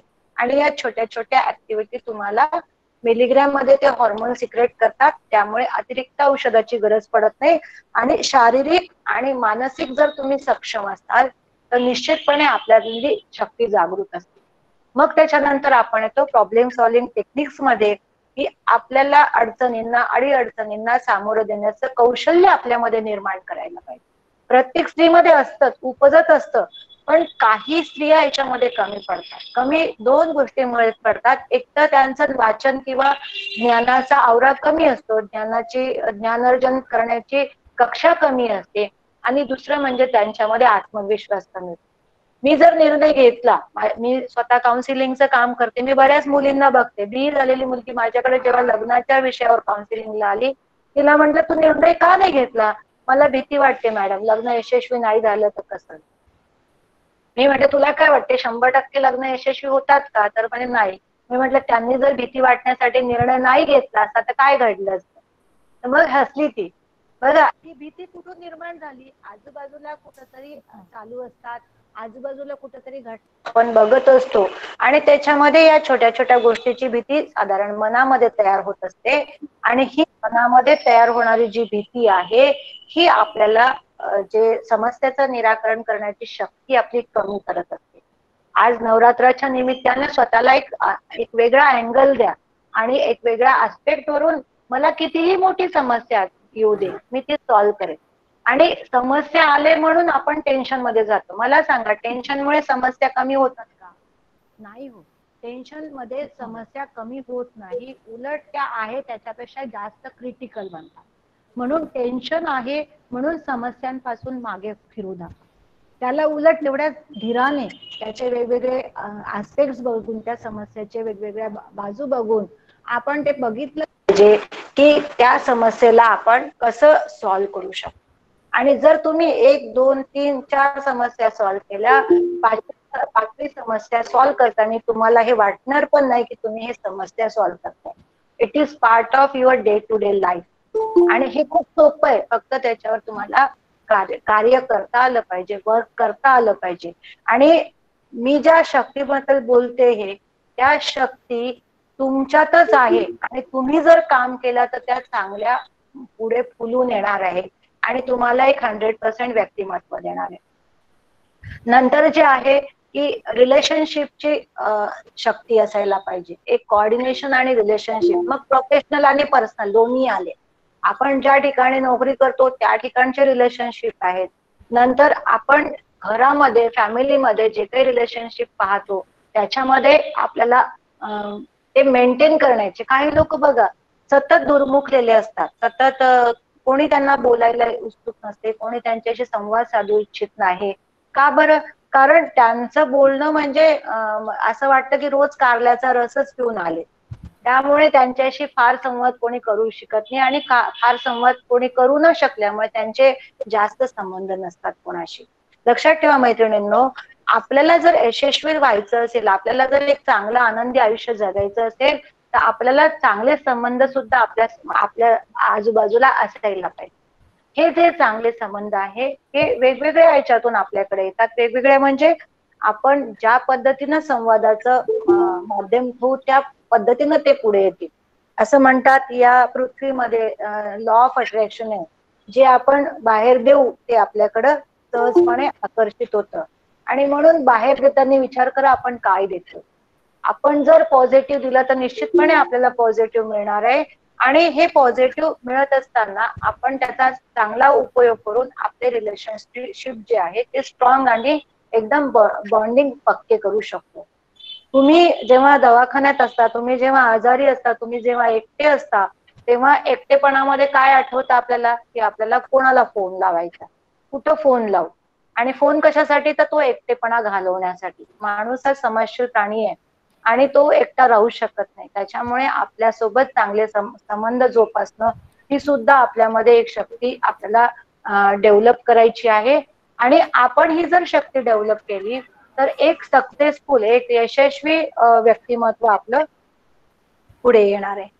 आणि या छोट्या छोट्या ऍक्टिव्हिटी तुम्हाला मिलीग्रॅम मध्ये ते हॉर्मोन सिक्रेट करतात, त्यामुळे अतिरिक्त औषधाची गरज पडत नाही. आणि शारीरिक आणि मानसिक जर तुम्ही सक्षम असाल तर निश्चितपणे आपल्यातली शक्ती जागृत असते. मग त्याच्यानंतर आपण येतो प्रॉब्लेम सॉल्व्हिंग टेक्निक्स मध्ये, की आपल्याला अडीअडचणींना सामोरं देण्याचं कौशल्य आपल्यामध्ये निर्माण करायला पाहिजे. प्रत्येक स्त्रीमध्ये असतं, उपजत असतं, पण काही स्त्रिया याच्यामध्ये कमी पडतात. कमी दोन गोष्टीमुळे पडतात. एक तर त्यांचं वाचन किंवा ज्ञानाचा आवरा कमी असतो, ज्ञानार्जन करण्याची कक्षा कमी असते, आणि दुसरं म्हणजे त्यांच्यामध्ये आत्मविश्वास कमी असतो. मी जर निर्णय घेतला, मी स्वतः काउन्सिलिंगचं काम करते, मी बऱ्याच मुलींना बघते. बी झालेली मुलगी माझ्याकडे जेव्हा लग्नाच्या विषयावर काउन्सिलिंगला आली, तिला म्हटलं तू निर्णय का नाही घेतला? मला भीती वाटते मॅडम, लग्न यशस्वी नाही झालं तर कसं. मी म्हटलं तुला काय वाटते 100% लग्न यशस्वी होतात का? तर म्हणे नाही. मी म्हटलं त्यांनी जर भीती वाटण्यासाठी निर्णय नाही घेतला असता तर काय घडलं असतं? तर मग हसली ती. बघा ही भीती कुठून निर्माण झाली? आजूबाजूला कुठंतरी चालू असतात, आजूबाजूला कुठंतरी घटना आपण बघत असतो, आणि त्याच्यामध्ये या छोट्या छोट्या गोष्टीची भीती साधारण मनामध्ये तयार होत असते. आणि ही मनामध्ये तयार होणारी जी भीती आहे ही आपल्याला जे समस्याचं निराकरण करण्याची शक्ती आपली कमी करत असते. आज नवरात्राच्या निमित्ताने स्वतःला एक वेगळा अँगल द्या, आणि एक वेगळ्या आस्पेक्ट वरून मला कितीही मोठी समस्या येऊ दे, मी ती सॉल्व्ह करेन. आणि समस्या आले म्हणून आपण टेन्शन मध्ये जातो. मला सांगा, टेन्शनमुळे समस्या कमी होतात का? नाही होत. टेन्शन मध्ये समस्या कमी होत नाही, उलट त्या आहे त्याच्यापेक्षा जास्त क्रिटिकल बनतात. म्हणून टेन्शन आहे म्हणून समस्यांपासून मागे फिरू नका. त्याला उलट एवढ्या धीराने त्याचे वेगवेगळे आस्पेक्ट्स बघून, त्या समस्याचे वेगवेगळ्या बाजू बघून आपण ते बघितलं पाहिजे की त्या समस्येला आपण कसं सॉल्व्ह करू शकतो. आणि जर तुम्ही 1, 2, 3, 4 समस्या सॉल्व्ह केल्या, पाचवी समस्या सॉल्व्ह करताना तुम्हाला हे वाटणार पण नाही की तुम्ही हे समस्या सॉल्व्ह करताय. It is part of your day to day life. आणि हे खूप सोपं आहे, फक्त त्याच्यावर तुम्हाला कार्य करता आलं पाहिजे, वर्क करता आलं पाहिजे. आणि मी ज्या शक्तीबद्दल बोलते हे, त्या शक्ती तुमच्यातच आहे, आणि तुम्ही जर काम केलं तर त्या चांगल्या पुढे फुलून येणार आहे, आणि तुम्हाला एक 100% व्यक्तिमत्व देणार आहे. नंतर जे आहे की रिलेशनशिपची शक्ती असायला पाहिजे, एक कोऑर्डिनेशन आणि रिलेशनशिप. मग प्रोफेशनल आणि पर्सनल दोन्ही आले. आपण ज्या ठिकाणी नोकरी करतो त्या ठिकाणचे रिलेशनशिप आहेत. नंतर आपण घरामध्ये, फॅमिलीमध्ये जे काही रिलेशनशिप पाहतो त्याच्यामध्ये आपल्याला ते मेंटेन करण्याचे. काही लोक बघा सतत दुर्मुखलेले असतात, सतत कोणी त्यांना बोलायला उत्सुक नसते, कोणी त्यांच्याशी संवाद साधू इच्छित नाही. का बरं? कारण त्यांचं बोलणं म्हणजे असं वाटतं की रोज कारल्याचा रसच पिऊन आले. त्यामुळे त्यांच्याशी फार संवाद कोणी करू शकत नाही, आणि फार संवाद कोणी करू न शकल्यामुळे त्यांचे जास्त संबंध नसतात कोणाशी. लक्षात ठेवा मैत्रिणींनो, आपल्याला जर यशस्वी व्हायचं असेल, आपल्याला जर एक चांगलं आनंदी आयुष्य जगायचं असेल, तर आपल्याला चांगले संबंध सुद्धा आपल्या आजूबाजूला असायला पाहिजे. हे जे चांगले संबंध आहे हे वेगवेगळ्या याच्यातून आपल्याकडे येतात. वेगवेगळे म्हणजे आपण ज्या पद्धतीनं संवादाचं माध्यम ठेवू त्या पद्धतीनं ते पुढे येतील. असं म्हणतात या पृथ्वीमध्ये लॉ ऑफ अट्रॅक्शन आहे, जे आपण बाहेर देऊ ते आपल्याकडं सहजपणे आकर्षित होतं. आणि म्हणून बाहेर देताना विचार करा आपण काय देतो. आपण जर पॉझिटिव्ह दिलं तर निश्चितपणे आपल्याला पॉझिटिव्ह मिळणार आहे, आणि हे पॉझिटिव्ह मिळत असताना आपण त्याचा चांगला उपयोग करून आपले रिलेशनशिप जे आहे ते स्ट्रॉंग आणि एकदम बॉन्डिंग पक्के करू शकतो. तुम्ही जेव्हा दवाखान्यात असता, तुम्ही जेव्हा आजारी असता, तुम्ही जेव्हा एकटे असता, तेव्हा एकटेपणामध्ये काय आठवतं आपल्याला? की आपल्याला कोणाला फोन लावायचा, कुठं फोन लावू, आणि फोन कशासाठी? तर तो एकटेपणा घालवण्यासाठी. माणूस हा समाजशील प्राणी आहे आणि तो एकटा राहू शकत नाही. त्याच्यामुळे आपल्यासोबत चांगले संबंध जोपासणं ही सुद्धा आपल्यामध्ये एक शक्ती आपल्याला डेव्हलप करायची आहे. आणि आपण ही जर शक्ती डेव्हलप केली तर एक सक्सेसफुल, एक यशस्वी व्यक्तिमत्व आपलं पुढे येणार आहे.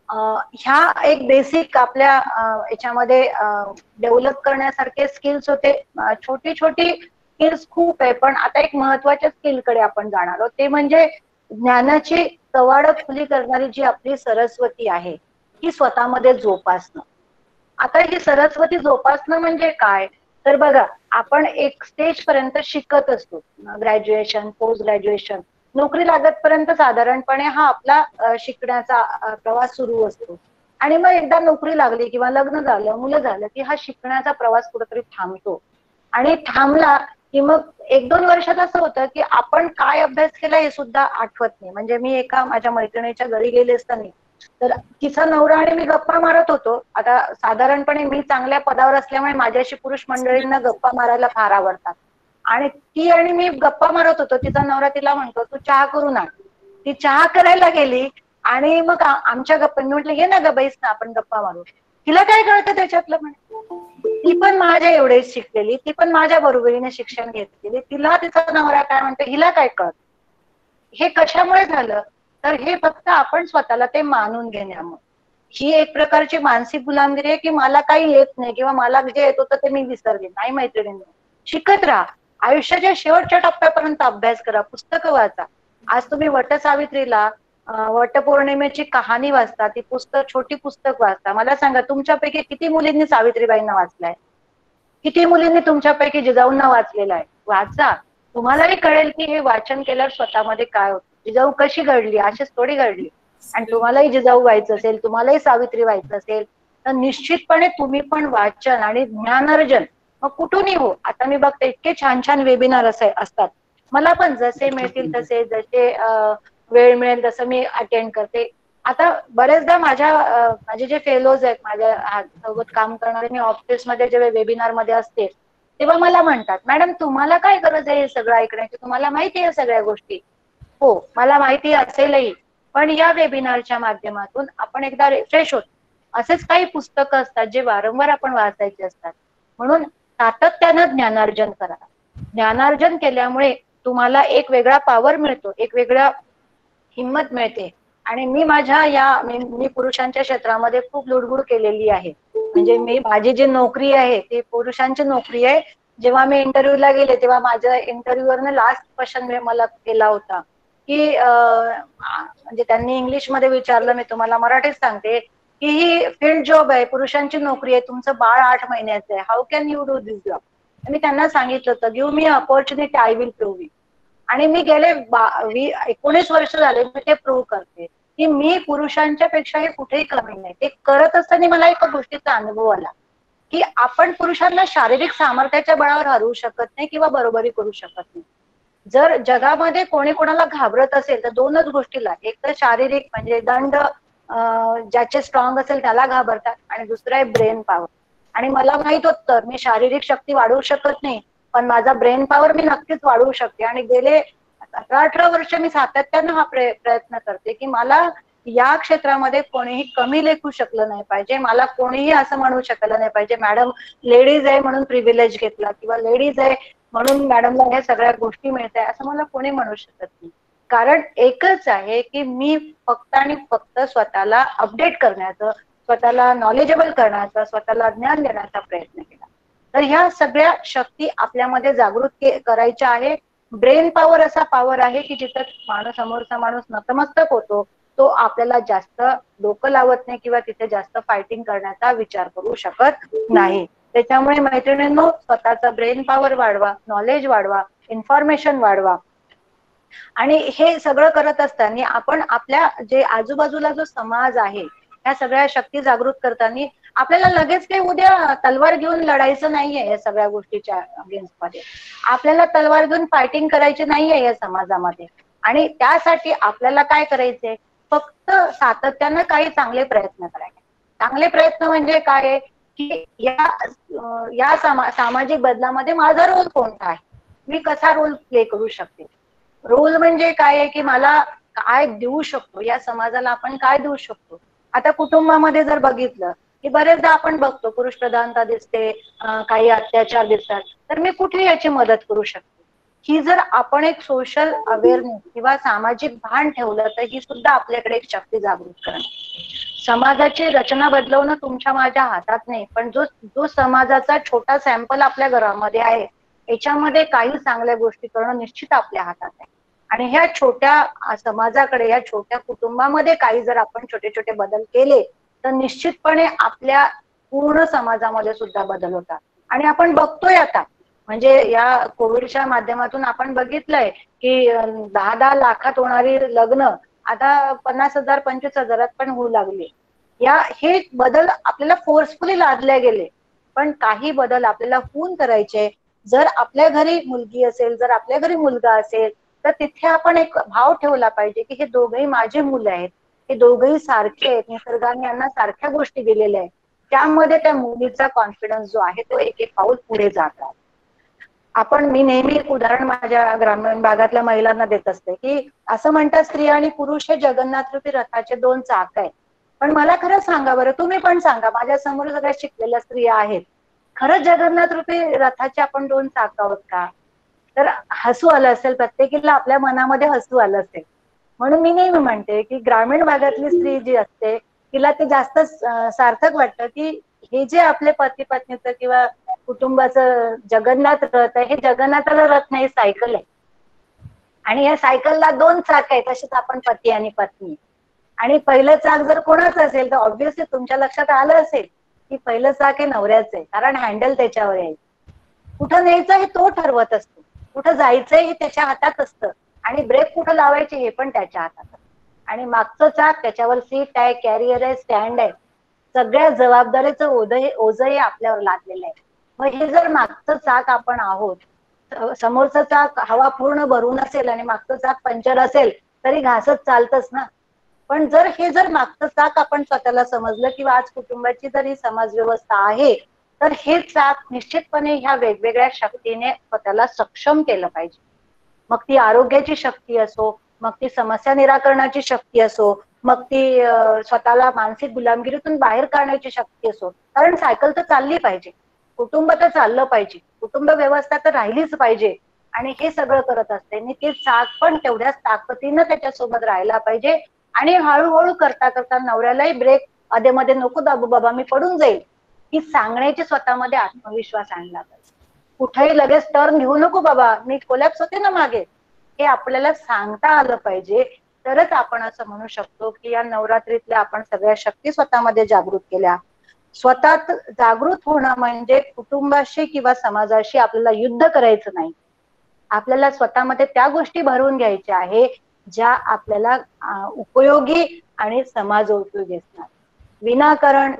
ह्या एक बेसिक आपल्या याच्यामध्ये डेव्हलप करण्यासारखे स्किल्स होते. छोटी छोटी स्किल्स खूप आहे, पण आता एक महत्वाच्या स्किलकडे आपण जाणार आहोत, ते म्हणजे ज्ञानाची कवाड खुली करणारी जी आपली सरस्वती आहे ही स्वतःमध्ये जोपासणं. आता ही सरस्वती जोपासणं म्हणजे काय, तर बघा आपण एक स्टेज पर्यंत शिकत असतो, ग्रॅज्युएशन, पोस्ट ग्रॅज्युएशन, नोकरी लागतपर्यंत साधारणपणे हा आपला शिकण्याचा प्रवास सुरू असतो. आणि मग एकदा नोकरी लागली किंवा लग्न झालं, मुलं झालं की हा शिकण्याचा प्रवास कुठेतरी थांबतो. आणि थांबला की मग 1-2 वर्षात असं होतं की आपण काय अभ्यास केला हे सुद्धा आठवत नाही. म्हणजे मी एका माझ्या मैत्रिणीच्या घरी गेले असताना, तर तिचा नवरा आणि मी गप्पा मारत होतो. आता साधारणपणे मी चांगल्या पदावर असल्यामुळे माझ्याशी पुरुष मंडळींना गप्पा मारायला फार आवडतात. आणि ती आणि मी गप्पा मारत होतो, तिचा नवरा तिला म्हणतो तू चहा करून आण. ती चहा करायला गेली आणि मग आमच्या गप्पा, मी म्हटलं ये ना ग बैस ना आपण गप्पा मारू. तिला काय कळतं त्याच्यातलं म्हणे, ती पण माझ्या एवढेच शिकलेली, ती पण माझ्या बरोबरीने शिक्षण घेतलेली, तिला तिचा नवरा काय म्हणतो हिला काय कळत. हे कशामुळे झालं, तर हे फक्त आपण स्वतःला ते मानून घेण्यामुळे. ही एक प्रकारची मानसिक गुलामगिरी आहे की मला काही येत नाही किंवा मला जे येत होतं ते मी विसरले. नाही मैत्रिणींनो, शिकत राहा. आयुष्याच्या शेवटच्या टप्प्यापर्यंत अभ्यास करा, पुस्तकं वाचा. आज तुम्ही वटसावित्रीला वटपौर्णिमेची कहाणी वाचता, ती पुस्तक, छोटी पुस्तक वाचता. मला सांगा तुमच्यापैकी किती मुलींनी सावित्रीबाईंना वाचलाय, किती मुलींनी तुमच्यापैकी जिजाऊंना वाचलेला आहे. वाचा, तुम्हालाही कळेल की हे वाचन केल्यावर स्वतःमध्ये काय होतं. जिजाऊ कशी घडली, अशीच थोडी घडली. आणि तुम्हालाही जिजाऊ व्हायचं असेल, तुम्हालाही सावित्री व्हायचं असेल, तर निश्चितपणे तुम्ही पण वाचन आणि ज्ञानार्जन मग कुठूनही हो. आता मी बघते इतके छान छान वेबिनार असतात, मला पण जसे मिळतील तसे, जसे वेळ मिळेल तसं मी अटेंड करते. आता बरेचदा माझे जे फेलोज आहेत, माझ्या सोबत काम करणारे, मी ऑफिसमध्ये जेव्हा वेबिनार मध्ये असते तेव्हा मला म्हणतात मॅडम तुम्हाला काय गरज आहे हे सगळं ऐकण्याची, तुम्हाला माहिती आहे सगळ्या गोष्टी. हो मला माहिती असेलही, पण या वेबिनारच्या माध्यमातून आपण एकदा रिफ्रेश होतो. असेच काही पुस्तकं असतात जे वारंवार आपण वाचायचे असतात. म्हणून सातत्यानं ज्ञानार्जन करा. ज्ञानार्जन केल्यामुळे तुम्हाला एक वेगळा पॉवर मिळतो, एक वेगळा हिंमत मिळते. आणि मी पुरुषांच्या क्षेत्रामध्ये खूप लुडबुड केलेली आहे. म्हणजे माझी जी नोकरी आहे ती पुरुषांची नोकरी आहे. जेव्हा मी इंटरव्ह्यूला गेले तेव्हा माझ्या इंटरव्ह्यूवरनं लास्ट क्वेश्चन मला केला होता की म्हणजे त्यांनी इंग्लिशमध्ये विचारलं, मी तुम्हाला मराठीत सांगते की ही फील्ड जॉब आहे, पुरुषांची नोकरी आहे, तुमचं बाळ 8 महिन्याचं आहे, how can you do this job. मी त्यांना सांगितलं होतं give me opportunity, I will prove it. आणि मी गेले 19 वर्ष झाले मी ते प्रूव्ह करते की मी पुरुषांच्या पेक्षाही कुठेही कमी नाही. ते करत असताना मला एका गोष्टीचा अनुभव आला की आपण पुरुषांना शारीरिक सामर्थ्याच्या बळावर हरवू शकत नाही किंवा बरोबरी करू शकत नाही. जर जगामध्ये कोणी कोणाला घाबरत असेल तर 2च गोष्टीला, एक तर शारीरिक म्हणजे दंड, ज्याचे स्ट्रॉंग असेल त्याला घाबरतात, आणि दुसरं आहे ब्रेन पॉवर. आणि मला माहित होतं मी शारीरिक शक्ती वाढवू शकत नाही, पण माझा ब्रेन पॉवर मी नक्कीच वाढवू शकते. आणि गेले 17-18 वर्ष मी सातत्यानं हा प्रयत्न करते की मला या क्षेत्रामध्ये कोणीही कमी लेखू शकलं नाही पाहिजे, मला कोणीही असं म्हणू शकलं नाही पाहिजे मॅडम लेडीज आहे म्हणून प्रिव्हिलेज घेतला किंवा लेडीज आहे म्हणून मॅडमला ह्या सगळ्या गोष्टी मिळत आहे असं मला कोणी म्हणू शकत नाही. कारण एकच आहे की मी फक्त आणि फक्त स्वतःला अपडेट करण्याचं, स्वतःला नॉलेजेबल करण्याचा, स्वतःला ज्ञान देण्याचा प्रयत्न केला. तर ह्या सगळ्या शक्ती आपल्यामध्ये जागृत करायच्या आहे. ब्रेन पॉवर असा पॉवर आहे की जिथं समोरचा माणूस नतमस्तक होतो तो आपल्याला जास्त डोकं लावत नाही किंवा तिथे जास्त फायटिंग करण्याचा विचार करू शकत नाही. त्याच्यामुळे मैत्रिणींनो स्वतःचा ब्रेन पॉवर वाढवा, नॉलेज वाढवा, इन्फॉर्मेशन वाढवा. आणि हे सगळं करत असताना आपण आपल्या जे आजूबाजूला जो समाज आहे ह्या सगळ्या शक्ती जागृत करताना आपल्याला लगेच काही उद्या तलवार घेऊन लढायचं नाहीये या सगळ्या गोष्टीच्या अगेन्स्ट मध्ये. आपल्याला तलवार घेऊन फायटिंग करायची नाहीये या समाजामध्ये. आणि त्यासाठी आपल्याला काय करायचंय, फक्त सातत्यानं काही चांगले प्रयत्न करायचे. चांगले प्रयत्न म्हणजे काय की या सामाजिक बदलामध्ये माझा रोल कोणता आहे, मी कसा रोल प्ले करू शकते. रोल म्हणजे काय आहे की मला काय देऊ शकतो, या समाजाला आपण काय देऊ शकतो. आता कुटुंबामध्ये जर बघितलं की बरेचदा आपण बघतो पुरुष प्रधानता दिसते, काही अत्याचार दिसतात, तर मी कुठे याची मदत करू शकते. ही जर आपण एक सोशल अवेअरनेस किंवा सामाजिक भान ठेवलं तर ही सुद्धा आपल्याकडे एक शक्ती जागृत करणं. समाजाची रचना बदलवणं तुमच्या माझ्या हातात नाही, पण जो समाजाचा छोटा सॅम्पल आपल्या घरामध्ये आहे याच्यामध्ये काही चांगल्या गोष्टी करणं निश्चित आपल्या हातात आहे. आणि ह्या छोट्या समाजाकडे, ह्या छोट्या कुटुंबामध्ये काही जर आपण छोटे छोटे बदल केले तर निश्चितपणे आपल्या पूर्ण समाजामध्ये सुद्धा बदल होतात. आणि आपण बघतोय आता, म्हणजे या कोविडच्या माध्यमातून आपण बघितलंय की 10-10 लाखात होणारी लग्न आता 50,000 25,000 पण होऊ लागली. हे बदल आपल्याला फोर्सफुली लादले गेले, पण काही बदल आपल्याला होऊन करायचे. जर आपल्या घरी मुलगी असेल, जर आपल्या घरी मुलगा असेल, तर तिथे आपण एक भाव ठेवला पाहिजे की हे दोघंही माझे मुलं आहेत, हे दोघंही सारखे आहेत, निसर्गाने यांना सारख्या गोष्टी दिलेल्या आहेत. त्यामध्ये त्या मुलीचा कॉन्फिडन्स जो आहे तो एक एक पाऊल पुढे जात आहे. मी नेहमी एक उदाहरण माझ्या ग्रामीण भागातल्या महिलांना देत असते की असं म्हणतात स्त्री आणि पुरुष हे जगन्नाथरूपी रथाचे 2 चाक आहेत. पण मला खरं सांगा बरं, तुम्ही पण सांगा, माझ्या समोर सगळ्या शिकलेल्या स्त्रिया आहेत, खरंच जगन्नाथ रूपी रथाचे आपण 2 चाक आहोत का? तर हसू आलं असेल, प्रत्येकीला आपल्या मनामध्ये हसू आलं असेल. म्हणून मी नेहमी म्हणते की ग्रामीण भागातली स्त्री जी असते तिला ते जास्त सार्थक वाटतं की हे जे आपले पती पत्नीचं किंवा कुटुंबाचं जगन्नाथ रथ आहे, हे जगन्नाथाला रथ नाही, सायकल आहे. आणि या सायकलला 2 चाक आहेत, तसेच आपण पती आणि पत्नी. आणि पहिलं चाक जर कोणाचं असेल तर ऑब्व्हियसली तुमच्या लक्षात आलं असेल की पहिलं चाक हे नवऱ्याचं आहे, कारण हँडल त्याच्यावर आहे. कुठं न्यायचं हे तो ठरवत असतो, कुठं जायचंय हे त्याच्या हातात असतं, आणि ब्रेक कुठं लावायचे हे पण त्याच्या हातात असतं. आणि मागचं चाक, त्याच्यावर सीट आहे, कॅरियर आहे, स्टँड आहे, सगळ्या जबाबदारीचं ओझही आपल्यावर लादलेलं आहे. मग हे जर मागचं चाक आपण आहोत, समोरचं चाक हवा पूर्ण भरून असेल आणि मागचं चाक पंक्चर असेल तरी घासत चालतच ना. पण जर मागचं चाक आपण स्वतःला समजलं किंवा आज कुटुंबाची जर ही समाज व्यवस्था आहे, तर हे चाक निश्चितपणे ह्या वेगवेगळ्या शक्तीने स्वतःला सक्षम केलं पाहिजे. मग ती आरोग्याची शक्ती असो, मग ती समस्या निराकरणाची शक्ती असो, मग ती स्वतःला मानसिक गुलामगिरीतून बाहेर काढण्याची शक्ती असो. कारण सायकल तर चालली पाहिजे, कुटुंब तर चाललं पाहिजे, कुटुंब व्यवस्था तर राहिलीच पाहिजे. आणि हे सगळं करत असते आणि ते चाक पण तेवढ्याच ताकदीनं त्याच्यासोबत राहायला पाहिजे. आणि हळूहळू करता करता नवऱ्यालाही ब्रेक अधेमध्ये नको दाबू बाबा मी पडून जाईल, ही सांगण्याची स्वतःमध्ये आत्मविश्वास आणला पाहिजे. कुठेही लगेच टर्न घेऊ नको बाबा, मी कोलॅप्स होते ना मागे, हे आपल्याला सांगता आलं पाहिजे. तरच आपण असं म्हणू शकतो की या नवरात्रीतल्या आपण सगळ्या शक्ती स्वतःमध्ये जागृत केल्या. स्वतः जागृत होणं म्हणजे कुटुंबाशी किंवा समाजाशी आपल्याला युद्ध करायचं नाही, आपल्याला स्वतःमध्ये त्या गोष्टी भरून घ्यायच्या आहे ज्या आपल्याला उपयोगी आणि समाज उपयोगी असणार. विनाकारण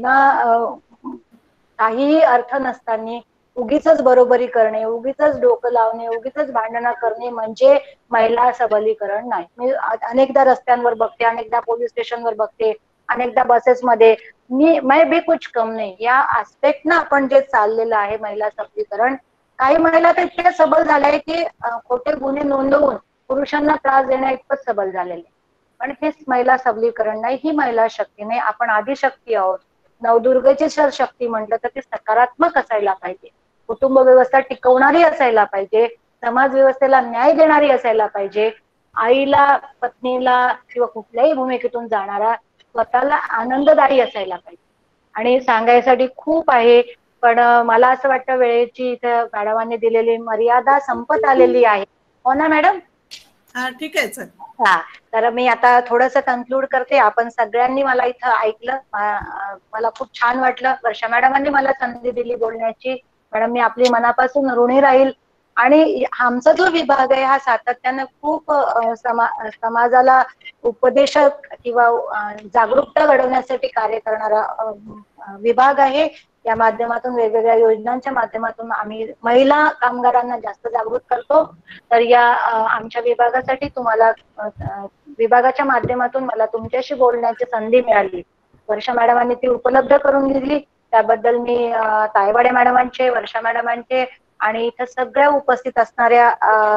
काहीही अर्थ नसताना उगीच बरोबरी करणे, उगीच डोकं लावणे, उगीच भांडणं करणे म्हणजे महिला सबलीकरण नाही. मी अनेकदा रस्त्यांवर बघते, अनेकदा पोलीस स्टेशनवर बघते, अनेकदा बसेसमध्ये, मैं भी कुछ कम नाही या आस्पेक्ट ना आपण जे चाललेलं आहे महिला सबलीकरण, काही महिला तर इतक्या सबल झाल्या की खोटे गुन्हे नोंदवून पुरुषांना त्रास देण्या इतकंच सबल झालेले. पण हेच महिला सबलीकरण नाही, ही महिला शक्तीने आपण आदिशक्ती आहोत. नवदुर्गेची शक्ती म्हटलं तर ती सकारात्मक असायला पाहिजे, कुटुंब व्यवस्था टिकवणारी असायला पाहिजे, समाज व्यवस्थेला न्याय देणारी असायला पाहिजे, आईला, पत्नीला किंवा कुठल्याही भूमिकेतून जाणारा स्वतःला आनंददायी असायला पाहिजे. आणि सांगायसाठी खूप आहे, पण मला असं वाटतं वेळेची इथं मॅडमांनी दिलेली मर्यादा संपत आलेली आहे. हो ना मॅडम?
हा ठीक आहे सर.
हा, तर मी आता थोडंसं कन्क्लूड करते. आपण सगळ्यांनी मला इथं ऐकलं, मला खूप छान वाटलं. वर्षा मॅडमांनी मला संधी दिली बोलण्याची. मॅडम मी आपली मनापासून ऋणी राहील. आणि आमचा जो विभाग आहे हा सातत्यानं खूप समाजाला उपदेशक किंवा जागरूकता घडवण्यासाठी कार्य करणारा विभाग आहे. या माध्यमातून वेगवेगळ्या योजनांच्या माध्यमातून आम्ही महिला कामगारांना जास्त जागृत करतो. तर या आमच्या विभागासाठी तुम्हाला विभागाच्या माध्यमातून मला तुमच्याशी बोलण्याची संधी मिळाली, वर्षा मॅडमांनी ती उपलब्ध करून दिली, त्याबद्दल मी तायवाडे मॅडमांचे, वर्षा मॅडमांचे आणि इथं सगळ्या उपस्थित असणाऱ्या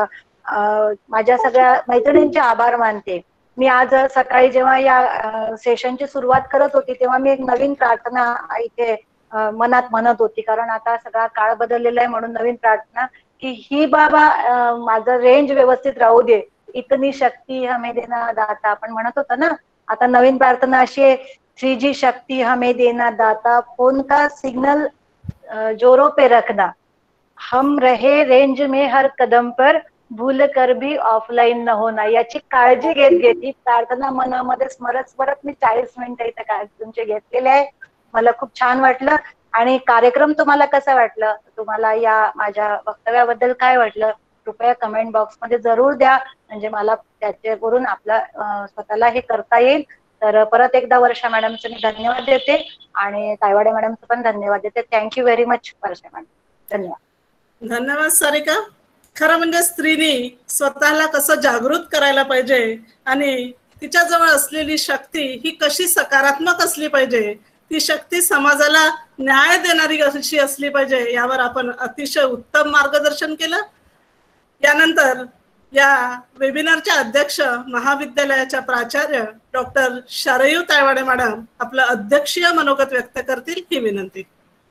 माझ्या सगळ्या मैत्रिणींचे आभार मानते. मी आज सकाळी जेव्हा या सेशनची सुरुवात करत होती तेव्हा मी एक नवीन प्रार्थना इथे मनात म्हणत होती, कारण आता सगळा काळ बदललेला आहे म्हणून नवीन प्रार्थना की ही बाबा माझं रेंज व्यवस्थित राहू दे, इतनी शक्ती हमें देना दाता, आपण म्हणत होतो ना. आता नवीन प्रार्थना अशी आहे, 3G शक्ती हमें देना दाता, फोन का सिग्नल जोरों पे रखना, हम रहे रेंज में हर कदम पर, भूल कर भी ऑफलाईन न होणार याची काळजी घेत ही प्रार्थना मनामध्ये स्मरत मी 40 मिनिटं इथं तुमचे घेतलेले आहे. मला खूप छान वाटलं. आणि कार्यक्रम तुम्हाला कसा वाटलं, तुम्हाला या माझ्या वक्तव्याबद्दल काय वाटलं, कृपया कमेंट बॉक्स मध्ये जरूर द्या, म्हणजे मला त्याच्यावरून आपला स्वतःला हे करता येईल. तर परत एकदा वर्षा मॅडमचं मी धन्यवाद देते आणि तायवाडे मॅडमचं पण धन्यवाद देते. Thank you very much Varsha madam. धन्यवाद.
धन्यवाद सारिका. खरं म्हणजे स्त्रीनी स्वतःला कसं जागृत करायला पाहिजे आणि तिच्याजवळ असलेली शक्ती ही कशी सकारात्मक असली पाहिजे, ती शक्ती समाजाला न्याय देणारी कशी असली पाहिजे, यावर आपण अतिशय उत्तम मार्गदर्शन केलं. यानंतर या वेबिनारच्या अध्यक्ष महाविद्यालयाच्या प्राचार्य डॉक्टर शरयू तायवाडे मॅडम आपलं अध्यक्षीय मनोगत व्यक्त करतील ही विनंती.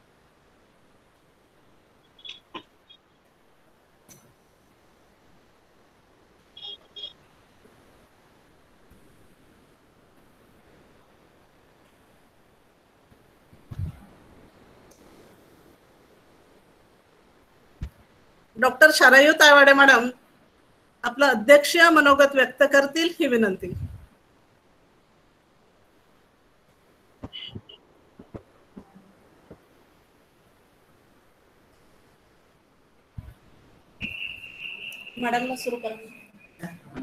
डॉक्टर शरयू तायवाडे मॅडम आपलं अध्यक्षीय मनोगत व्यक्त करतील ही विनंती. मॅडमला सुरू करा.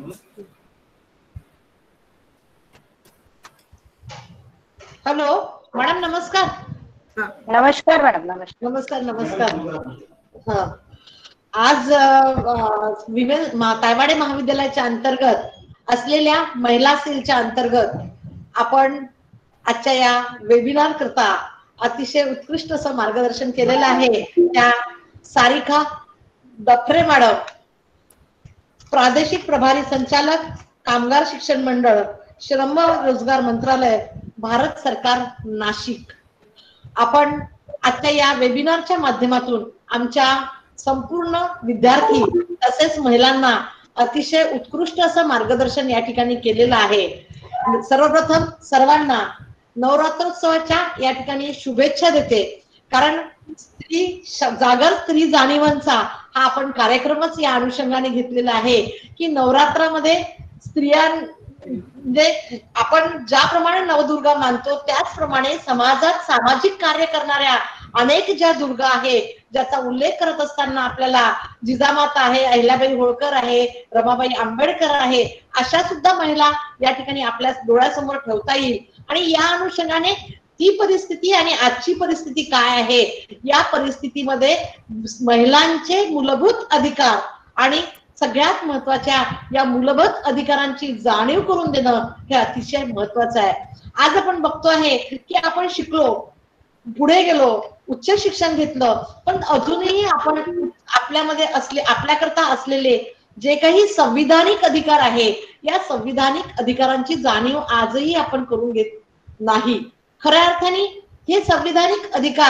हॅलो मॅडम, नमस्कार.
नमस्कार मॅडम.
नमस्कार. नमस्कार. आज तायवाडे महाविद्यालयाच्या अंतर्गत असलेल्या महिला सेलच्या अंतर्गत आपण आजच्या या वेबिनार करता अतिशय उत्कृष्ट असं मार्गदर्शन केलेलं आहे. त्या सारिका दफरे मॅडम, प्रादेशिक प्रभारी संचालक, कामगार शिक्षण मंडळ, श्रम रोजगार मंत्रालय, भारत सरकार, नाशिक. आपण आजच्या या वेबिनारच्या माध्यमातून आमच्या संपूर्ण विद्यार्थी तसेच महिलांना अतिशय उत्कृष्ट असं मार्गदर्शन या ठिकाणी केलेलं आहे. सर्वप्रथम सर्वांना नवरात्रोत्सवाच्या या ठिकाणी शुभेच्छा देते. कारण जागर स्त्री जाणीवांचा हा आपण कार्यक्रमच या अनुषंगाने घेतलेला आहे की नवरात्रामध्ये स्त्रियां म्हणजे आपण ज्याप्रमाणे नवदुर्गा मानतो त्याचप्रमाणे समाजात सामाजिक कार्य करणाऱ्या अनेक ज्या दुर्गा आहे, ज्याचा उल्लेख करत असताना आपल्याला जिजामाता आहे, अहिल्याबाई होळकर आहे, रमाबाई आंबेडकर आहे, अशा सुद्धा महिला या ठिकाणी आपल्या डोळ्यासमोर ठेवता येईल. आणि या अनुषंगाने ती परिस्थिती आणि आजची परिस्थिती काय आहे, या परिस्थितीमध्ये महिलांचे मूलभूत अधिकार आणि सगळ्यात महत्वाच्या या मूलभूत अधिकारांची जाणीव करून देणं हे अतिशय महत्वाचं आहे. आज आपण बघतो आहे की आपण शिकलो, पुढे गेलो, उच्च शिक्षण घेतलं, पण अजूनही आपण आपल्याकरता असलेले जे काही संविधानिक अधिकार आहे, या संविधानिक अधिकारांची जाणीव आजही आपण करून घेत नाही. खऱ्या अर्थाने हे संविधानिक अधिकार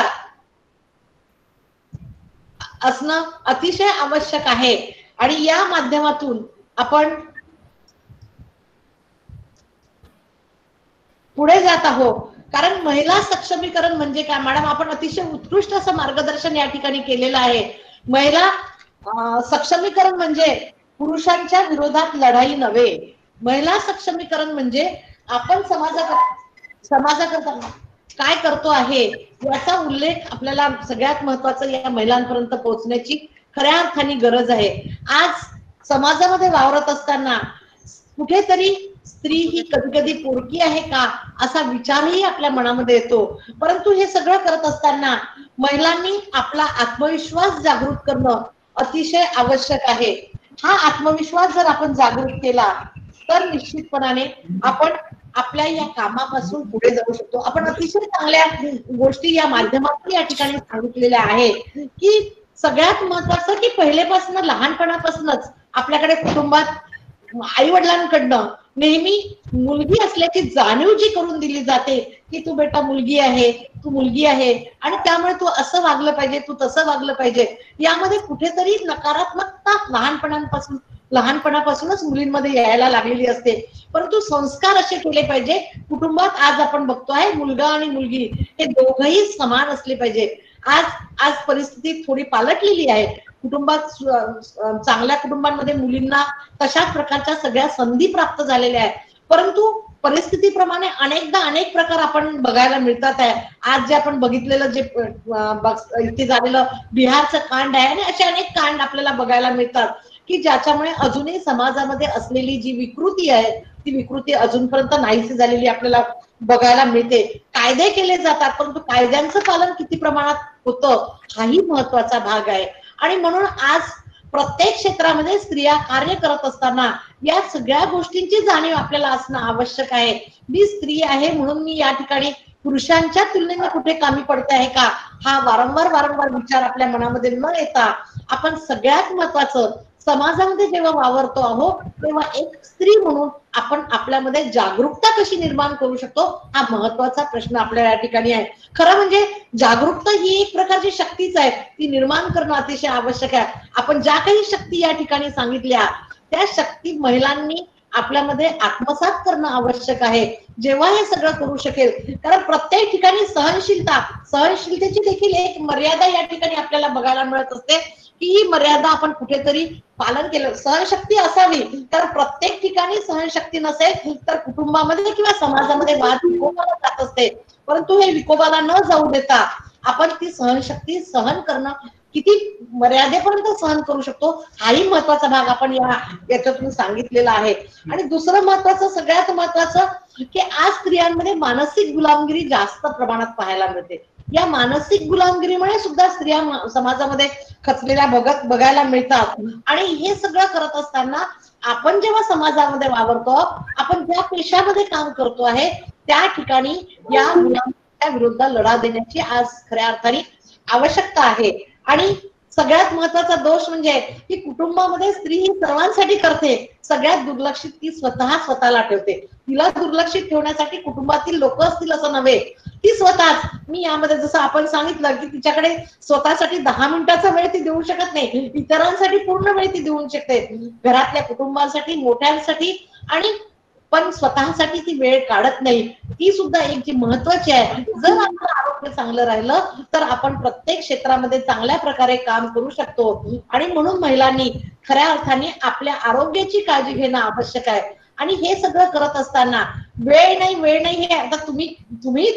असणं अतिशय आवश्यक आहे. आणि या माध्यमातून आपण पुढे जात आहोत. कारण महिला सक्षमीकरण म्हणजे काय मॅडम, आपण अतिशय उत्कृष्ट असं मार्गदर्शन या ठिकाणी केलेलं आहे. महिला सक्षमीकरण म्हणजे पुरुषांच्या विरोधात लढाई नव्हे. महिला सक्षमीकरण म्हणजे आपण समाजाकरता काय करतो आहे याचा उल्लेख आपल्याला सगळ्यात महत्वाचं या महिलांपर्यंत पोहोचण्याची खऱ्या अर्थाने गरज आहे. आज समाजामध्ये वावरत असताना कुठेतरी स्त्री ही कधी कधी पोरकी आहे का असा विचारही आपल्या मनामध्ये येतो. परंतु हे सगळं करत असताना महिलांनी आपला आत्मविश्वास जागृत करणं अतिशय आवश्यक आहे. हा आत्मविश्वास जर आपण जागृत केला तर निश्चितपणाने आपण आपल्या या कामापासून पुढे जाऊ शकतो. आपण अतिशय चांगल्या गोष्टी या माध्यमातून या ठिकाणी सांगितलेल्या आहेत की सगळ्यात महत्वाचं की पहिलेपासून लहानपणापासूनच आपल्याकडे कुटुंबात आई वडिलांकडनं नेहमी मुलगी असल्याची जाणीव जी करून दिली जाते की तू बेटा मुलगी आहे, तू मुलगी आहे आणि त्यामुळे तू असं वागलं पाहिजे, तू तसं वागलं पाहिजे, यामध्ये कुठेतरी नकारात्मकता लहानपणापासून लहानपणापासूनच मुलींमध्ये यायला लागलेली असते, परंतु संस्कार असे केले पाहिजे कुटुंबात. आज आपण बघतोय मुलगा आणि मुलगी हे दोघंही समान असले पाहिजे. आज आज परिस्थिती थोडी पालटलेली आहे. कुटुंबात चांगल्या कुटुंबांमध्ये मुलींना तशाच प्रकारच्या सगळ्या संधी प्राप्त झालेल्या आहेत, परंतु परिस्थितीप्रमाणे अनेकदा अनेक प्रकार आपण बघायला मिळतात आहे. आज जे आपण बघितलेलं जे इथे झालेलं बिहारचं कांड आहे आणि असे अनेक कांड आपल्याला बघायला मिळतात की ज्याच्यामुळे अजूनही समाजामध्ये असलेली जी विकृती आहे ती विकृती अजूनपर्यंत नाहीशी झालेली आपल्याला बघायला मिळते. कायदे केले जातात, परंतु कायद्यांचं पालन किती प्रमाणात होतं हाही महत्वाचा भाग आहे. आणि म्हणून आज प्रत्येक क्षेत्रामध्ये स्त्रिया कार्य करत असताना या सगळ्या गोष्टींची जाणीव आपल्याला असणं आवश्यक आहे. मी स्त्री आहे म्हणून मी या ठिकाणी पुरुषांच्या तुलनेने कुठे कमी पडते आहे का, हा वारंवार विचार आपल्या मनामध्ये न येता आपण सगळ्यात महत्वाचं समाजामध्ये जेव्हा वावरतो आहोत तेव्हा एक स्त्री म्हणून आपण आपल्यामध्ये जागरूकता कशी निर्माण करू शकतो हा महत्वाचा प्रश्न आपल्या या ठिकाणी आहे. खरं म्हणजे जागरूकता ही एक प्रकारची शक्तीच आहे, ती निर्माण करणं अतिशय आवश्यक आहे. आपण ज्या काही शक्ती या ठिकाणी सांगितल्या त्या शक्ती महिलांनी आपल्यामध्ये आत्मसात करणं आवश्यक आहे, जेव्हा हे सगळं करू शकेल. कारण प्रत्येक ठिकाणी सहनशीलतेची देखील एक मर्यादा या ठिकाणी आपल्याला बघायला मिळत असते की ही मर्यादा आपण कुठेतरी पालन केलं. सहनशक्ती असावी, तर प्रत्येक ठिकाणी सहनशक्ती नसेल तर कुटुंबामध्ये किंवा समाजामध्ये वाद विकोपाला जात असते, परंतु हे विकोपाला न जाऊ देता आपण ती सहनशक्ती सहन करणं किती मर्यादेपर्यंत सहन करू शकतो हाही महत्वाचा भाग आपण याच्यातून सांगितलेला आहे. आणि दुसरं महत्वाचं, सगळ्यात महत्वाचं की आज स्त्रियांमध्ये मानसिक गुलामगिरी जास्त प्रमाणात पाहायला मिळते. या मानसिक गुलामगिरीमुळे सुद्धा स्त्रिया समाजामध्ये खचलेल्या बघायला मिळतात. आणि हे सगळं करत असताना आपण जेव्हा समाजामध्ये वावरतो, आपण ज्या पेशामध्ये काम करतो आहे त्या ठिकाणी या गुलामगिरीच्या विरुद्ध लढा देण्याची आज खऱ्या अर्थाने आवश्यकता आहे. आणि सगळ्यात महत्वाचा दोष म्हणजे की कुटुंबामध्ये स्त्री ही सर्वांसाठी करते, सगळ्यात दुर्लक्षित ती स्वतःला ठेवते. तिला दुर्लक्षित ठेवण्यासाठी कुटुंबातील लोक असतील असं नव्हे, ती स्वतःच. मी यामध्ये जसं आपण सांगितलं की तिच्याकडे स्वतःसाठी 10 मिनिटाचा वेळ ती देऊ शकत नाही, इतरांसाठी पूर्ण वेळ ती देऊ शकते, घरातल्या कुटुंबासाठी, मोठ्यांसाठी, आणि पण स्वतःसाठी ती वेळ काढत नाही. ती सुद्धा एक जी महत्वाची आहे. जर आपलं आरोग्य चांगलं राहिलं तर आपण प्रत्येक क्षेत्रामध्ये चांगल्या प्रकारे काम करू शकतो. आणि म्हणून महिलांनी खऱ्या अर्थाने आपल्या आरोग्याची काळजी घेणं आवश्यक आहे. आणि हे सगळं करत असताना वेळ नाही हे आता तुम्ही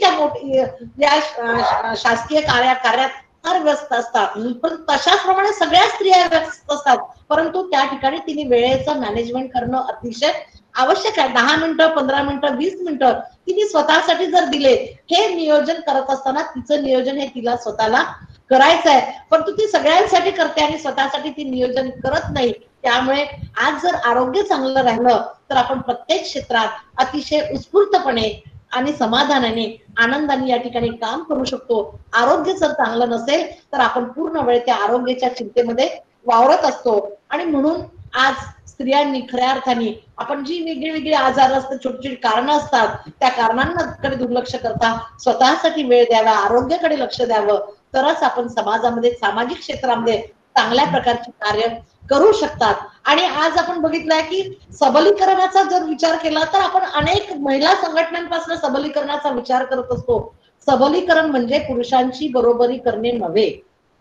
त्या शासकीय कार्यात फार व्यस्त असतात, पण तशाच प्रमाणे सगळ्या स्त्रिया व्यस्त असतात, परंतु त्या ठिकाणी तिने वेळेचं मॅनेजमेंट करणं अतिशय आवश्यक आहे. 10 मिनिटं, 15 मिनिटं, 20 मिनिटं तिने स्वतःसाठी जर दिले, हे नियोजन करत असताना तिचं नियोजन हे तिला स्वतःला करायचं आहे, परंतु ती सगळ्यांसाठी करते आणि स्वतःसाठी ती नियोजन करत नाही. त्यामुळे आज जर आरोग्य चांगलं राहिलं तर आपण प्रत्येक क्षेत्रात अतिशय उत्स्फूर्तपणे आणि समाधानाने, आनंदाने या ठिकाणी काम करू शकतो. आरोग्य जर चांगलं नसेल तर आपण पूर्ण वेळ त्या आरोग्याच्या चिंतेमध्ये वावरत असतो. आणि म्हणून आज स्त्रियांनी खऱ्या अर्थाने आपण जी वेगळी आजार असतात, छोटी छोटी कारणं असतात, त्या कारणांकडे दुर्लक्ष करता स्वतःसाठी वेळ द्यावा, आरोग्याकडे लक्ष द्यावं, तरच आपण समाजामध्ये, सामाजिक क्षेत्रामध्ये चांगल्या प्रकारचे कार्य करू शकतात. आणि आज आपण बघितलंय की सबलीकरणाचा जर विचार केला तर आपण अनेक महिला संघटनांपासून सबलीकरणाचा विचार करत असतो. सबलीकरण म्हणजे पुरुषांची बरोबरी करणे नव्हे.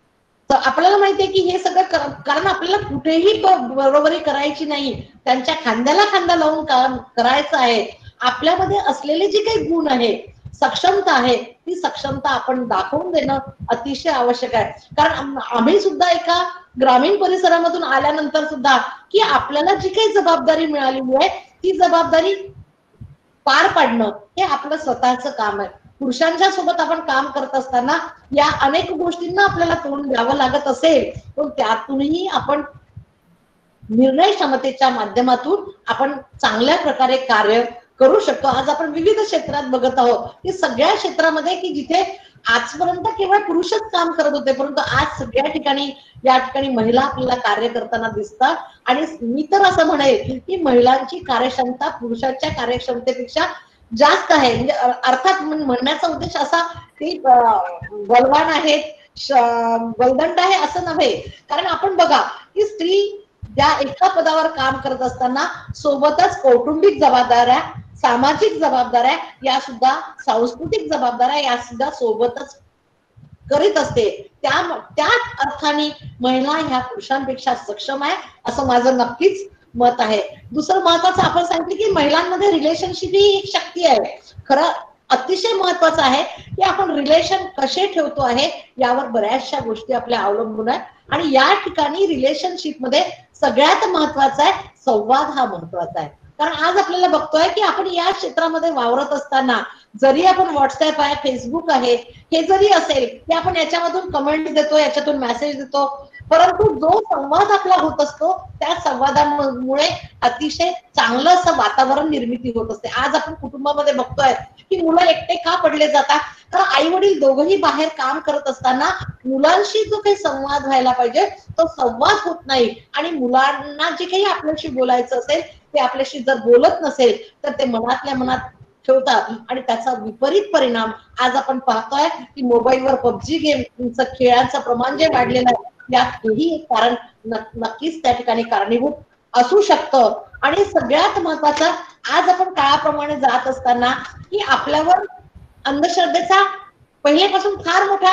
तर आपल्याला माहितीये की हे सगळं कारण आपल्याला कुठेही बरोबरी करायची नाही, त्यांच्या खांद्याला खांदा लावून काम करायचं आहे. आपल्यामध्ये असलेले जे काही गुण आहे, सक्षमता आहे, ती सक्षमता आपण दाखवून देणं अतिशय आवश्यक आहे. कारण आम्ही सुद्धा एका ग्रामीण परिसरामधून आल्यानंतर सुद्धा की आपल्याला जी काही जबाबदारी मिळालेली आहे ती जबाबदारी पार पाडणं हे आपलं स्वतःचं काम आहे. पुरुषांच्या सोबत आपण काम करत असताना या अनेक गोष्टींना आपल्याला तोंड द्यावं लागत असेल, पण त्यातूनही आपण निर्णय क्षमतेच्या माध्यमातून आपण चांगल्या प्रकारे कार्य करू शकतो. आज आपण विविध क्षेत्रात बघत आहोत की सगळ्या क्षेत्रामध्ये की जिथे आजपर्यंत केवळ पुरुषच काम करत होते, परंतु आज सगळ्या ठिकाणी या ठिकाणी महिला आपल्याला कार्य करताना दिसतात. आणि मी तर असं म्हणेल की महिलांची कार्यक्षमता पुरुषांच्या कार्यक्षमतेपेक्षा जास्त आहे. म्हणजे अर्थात म्हणण्याचा उद्देश असा की बलवान आहेत, बलदंड आहे असं नव्हे. कारण आपण बघा की स्त्री या एका पदावर काम करत असताना सोबतच कौटुंबिक जबाबदाऱ्या, सामाजिक जबाबदाऱ्या, या सुद्धा सांस्कृतिक जबाबदाऱ्या या सुद्धा सोबतच करीत असते. त्याच अर्थाने महिला ह्या पुरुषांपेक्षा सक्षम आहे असं माझं नक्कीच मत आहे. दुसरं महत्वाचं आपण सांगितलं की महिलांमध्ये रिलेशनशिप ही एक शक्ती आहे. खरं अतिशय महत्वाचं आहे की आपण रिलेशन कसे ठेवतो आहे यावर बऱ्याचशा गोष्टी आपल्या अवलंबून आहे. आणि या ठिकाणी रिलेशनशिप मध्ये सगळ्यात महत्वाचा आहे संवाद हा महत्वाचा आहे. कारण आज आपल्याला बघतोय की आपण या क्षेत्रामध्ये वावरत असताना जरी आपण व्हॉट्सअप आहे, फेसबुक आहे, हे जरी असेल की आपण याच्यामधून कमेंट देतो, याच्यातून मेसेज देतो, परंतु जो संवाद आपला होत असतो त्या संवादामुळे अतिशय चांगलं असं वातावरण निर्मिती होत असते. आज आपण कुटुंबामध्ये बघतोय की मुलं एकटे का पडले जातात, तर आई वडील दोघंही बाहेर काम करत असताना मुलांशी जो काही संवाद व्हायला पाहिजे तो संवाद होत नाही. आणि मुलांना जे काही आपल्याशी बोलायचं असेल ते आपल्याशी जर बोलत नसेल तर ते मनातल्या मनात ठेवतात आणि त्याचा विपरीत परिणाम आज आपण पाहतोय की मोबाईलवर पबजी गेमचं खेळाचं प्रमाण जे वाढलेलं आहे यातही एक कारण नक्कीच त्या ठिकाणी कारणीभूत असू शकतं. आणि सगळ्यात महत्वाचं आज आपण काळाप्रमाणे जात असताना की आपल्यावर अंधश्रद्धेचा पहिल्यापासून फार मोठा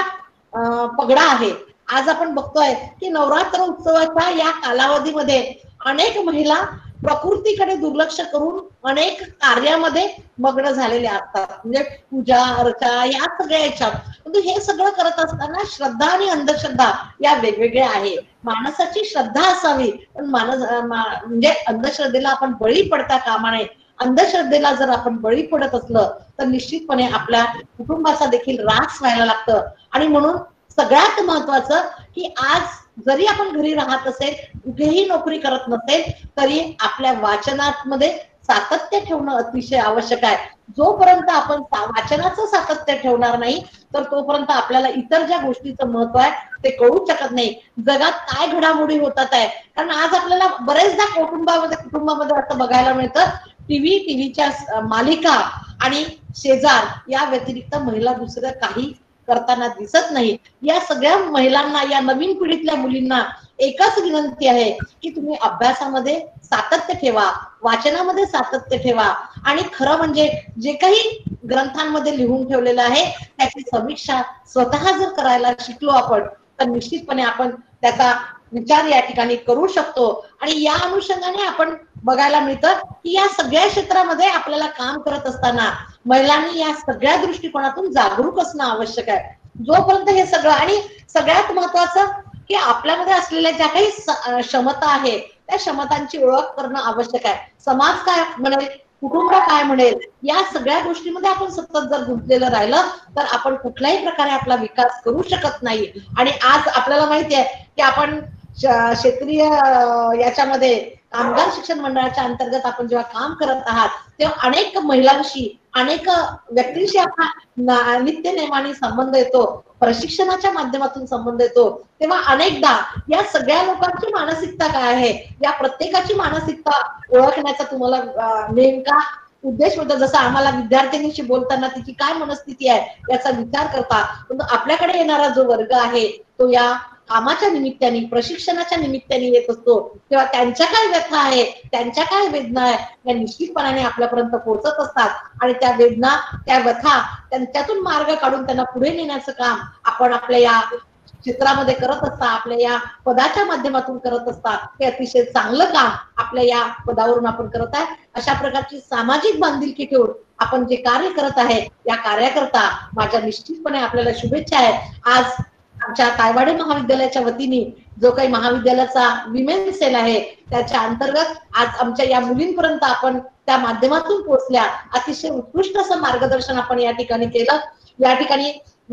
पगडा आहे. आज आपण बघतोय की नवरात्र उत्सवाच्या या कालावधीमध्ये अनेक महिला प्रकृतीकडे दुर्लक्ष करून अनेक कार्यामध्ये मग्न झालेले असतात. म्हणजे पूजा अर्चा या सगळ्या याच्यात, परंतु हे सगळं करत असताना श्रद्धा आणि अंधश्रद्धा या वेगवेगळ्या आहे. माणसाची श्रद्धा असावी पण म्हणजे अंधश्रद्धेला आपण बळी पडता कामा नये. अंधश्रद्धेला जर आपण बळी पडत असलं तर निश्चितपणे आपल्या कुटुंबाचा देखील ऱ्हास व्हायला लागतं. आणि म्हणून सगळ्यात महत्वाचं की आज जरी आपण घरी राहत असेल, कुठेही नोकरी करत नसेल तरी आपल्या वाचनामध्ये सातत्य ठेवणं अतिशय आवश्यक आहे. जोपर्यंत आपण वाचनाचं सातत्य ठेवणार नाही तर तोपर्यंत आपल्याला इतर ज्या गोष्टीचं महत्व आहे ते कळू शकत नाही. जगात काय घडामोडी होतात आहे, कारण आज आपल्याला बरेचदा कुटुंबामध्ये असं बघायला मिळतं टीव्हीच्या मालिका आणि शेजार या व्यतिरिक्त महिला दुसरं काही करताना दिसत नाही. या सगळ्या महिलांना, या नवीन पिढीतल्या मुलींना एकच विनंती आहे की तुम्ही अभ्यासामध्ये सातत्य ठेवा, वाचनामध्ये सातत्य ठेवा आणि खरं म्हणजे जे काही ग्रंथांमध्ये लिहून ठेवलेलं आहे त्याची समीक्षा स्वतः जर करायला शिकलो आपण तर निश्चितपणे आपण त्याचा विचार या ठिकाणी करू शकतो. आणि या अनुषंगाने आपण बघायला मिळतं की या सगळ्या क्षेत्रामध्ये आपल्याला काम करत असताना महिलांनी या सगळ्या दृष्टिकोनातून जागरूक असणं आवश्यक आहे. जोपर्यंत हे सगळं, आणि सगळ्यात महत्वाचं की आपल्यामध्ये असलेल्या ज्या काही क्षमता आहे त्या क्षमतांची ओळख करणं आवश्यक आहे. समाज काय म्हणेल, कुटुंब काय म्हणेल, या सगळ्या गोष्टीमध्ये आपण सतत जर गुंतलेलं राहिलं तर आपण कुठल्याही प्रकारे आपला विकास करू शकत नाही. आणि आज आपल्याला माहिती आहे की आपण क्षेत्रीय याच्यामध्ये कामगार शिक्षण मंडळाच्या अंतर्गत आपण जेव्हा काम करत आहात तेव्हा अनेक महिलांशी, अनेक व्यक्तींशी आपला नित्यनेमाने संबंध येतो, प्रशिक्षणाच्या माध्यमातून संबंध येतो. तेव्हा अनेकदा या सगळ्या लोकांची मानसिकता काय आहे, या प्रत्येकाची मानसिकता ओळखण्याचा तुम्हाला नेमका उद्देश होता. जसं आम्हाला विद्यार्थिनीशी बोलताना तिची काय मनस्थिती आहे याचा विचार करता, पण आपल्याकडे येणारा जो वर्ग आहे तो या कामाच्या निमित्ताने, प्रशिक्षणाच्या निमित्ताने येत असतो, तेव्हा त्यांच्या काय व्यथा आहे, त्यांच्या काय वेदना आहे या निश्चितपणाने आपल्यापर्यंत पोहोचत असतात. आणि त्या वेदना, त्या व्यथा, त्यांच्यातून मार्ग काढून त्यांना पुढे नेण्याचं काम आपण आपल्या या क्षेत्रामध्ये करत असता, आपल्या या पदाच्या माध्यमातून करत असता. हे अतिशय चांगलं काम आपल्या या पदावरून आपण करत आहे. अशा प्रकारची सामाजिक बांधिलकी ठेवून आपण जे कार्य करत आहे या कार्याकरता माझ्या निश्चितपणे आपल्याला शुभेच्छा आहेत. आज आमच्या तायवाडे महाविद्यालयाच्या वतीने जो काही महाविद्यालयाचा विमेन सेल आहे त्याच्या अंतर्गत आज आमच्या या मुलींपर्यंत आपण त्या माध्यमातून पोहोचल्या. अतिशय उत्कृष्ट असं मार्गदर्शन आपण या ठिकाणी केलं. या ठिकाणी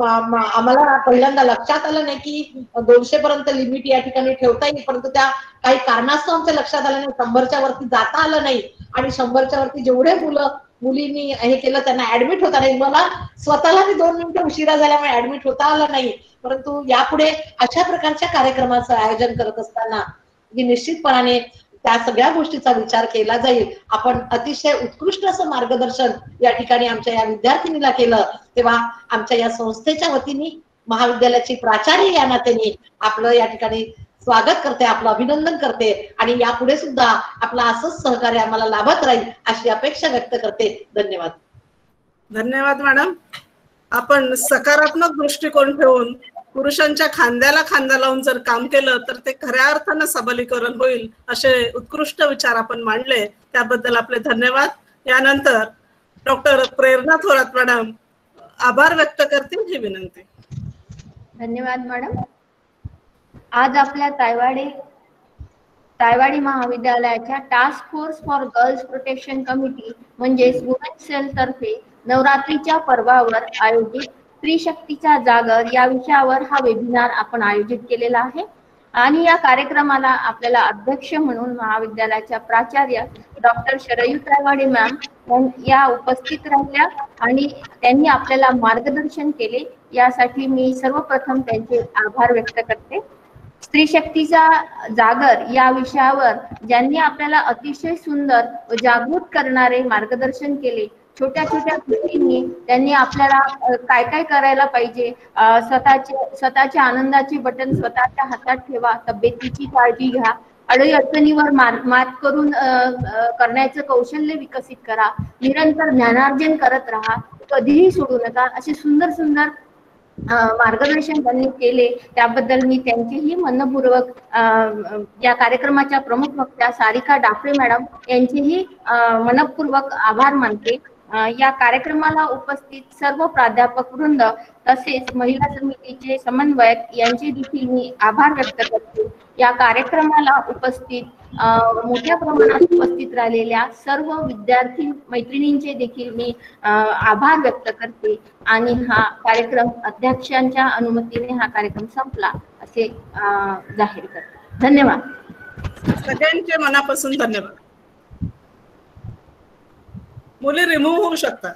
आम्हाला पहिल्यांदा लक्षात आलं नाही की 200 पर्यंत लिमिट या ठिकाणी ठेवता येईल, परंतु त्या काही कारणास्तव आमच्या लक्षात आलं नाही, 100च्या वरती जाता आलं नाही. आणि 100च्या वरती जेवढे मुलींनी हे केलं त्यांना ऍडमिट होता नाही. मला स्वतःला मी 2 मिनिटं उशिरा झाल्यामुळे ऍडमिट होता आलं नाही. परंतु यापुढे अशा प्रकारच्या कार्यक्रमाचं आयोजन करत असताना निश्चितपणाने त्या सगळ्या गोष्टीचा विचार केला जाईल. आपण अतिशय उत्कृष्ट असं मार्गदर्शन या ठिकाणी आमच्या या विद्यार्थिनीला केलं. तेव्हा आमच्या या संस्थेच्या वतीने महाविद्यालयाची प्राचार्य या नात्याने आपलं या ठिकाणी स्वागत करते, आपलं अभिनंदन करते आणि यापुढे सुद्धा आपलं असंच सहकार्य आम्हाला लाभत राहील अशी अपेक्षा व्यक्त करते. धन्यवाद.
धन्यवाद मॅडम. आपण सकारात्मक दृष्टिकोन ठेवून पुरुषांच्या खांद्याला खांदा लावून जर काम केलं तर ते खऱ्या अर्थानं सबलीकरण होईल असे उत्कृष्ट विचार आपण मांडले, त्याबद्दल आपले धन्यवाद. यानंतर डॉक्टर प्रेरणा थोरात मॅडम आभार व्यक्त करतील ही विनंती.
धन्यवाद मॅडम. आज आपल्या तायवाडी महाविद्यालयाच्या task force for girls protection committee म्हणजेच वुमेन सेल तर्फे नवरात्रीच्या पर्वावर आयोजित स्त्री शक्तीचा जागर या विषयावर हा वेबिनार आपण आयोजित केलेला आहे. आणि या कार्यक्रमाला आपल्याला अध्यक्ष म्हणून महाविद्यालयाच्या प्राचार्य डॉक्टर शरयू तायवाडे मॅम या उपस्थित राहिल्या आणि त्यांनी आपल्याला मार्गदर्शन केले. यासाठी मी सर्वप्रथम त्यांचे आभार व्यक्त करते. स्त्री शक्तीचा जागर या विषयावर ज्यांनी आपल्याला अतिशय सुंदर व जागृत करणारे मार्गदर्शन केले. छोट्या छोट्या गोष्टींनी त्यांनी आपल्याला काय काय करायला पाहिजे, स्वतःच्या आनंदाचे बटन स्वतःच्या हातात ठेवा, तब्येतीची काळजी घ्या, अडचणीवर मात करून करण्याचं कौशल्य विकसित करा, निरंतर ज्ञानार्जन करत राहा, कधीही सोडू नका, असे सुंदर सुंदर मार्गदर्शन त्यांनी केले. त्याबद्दल मी त्यांचेही मनपूर्वक या कार्यक्रमाच्या प्रमुख वक्त्या सारिका डाफळे मॅडम यांचेही मनपूर्वक आभार मानते. या कार्यक्रमाला उपस्थित सर्व प्राध्यापक वृंद तसेच महिला समितीचे समन्वयक यांचे देखील मी आभार व्यक्त करते. या कार्यक्रमाला उपस्थित मोठ्या प्रमाणात उपस्थित राहिलेल्या सर्व विद्यार्थी मैत्रिणींचे देखील मी आभार व्यक्त करते आणि हा कार्यक्रम अध्यक्षांच्या अनुमतीने हा कार्यक्रम संपला असे जाहीर करते. धन्यवाद.
सगळ्यांचे मनापासून धन्यवाद. मुली रिमूव्ह होऊ शकतात.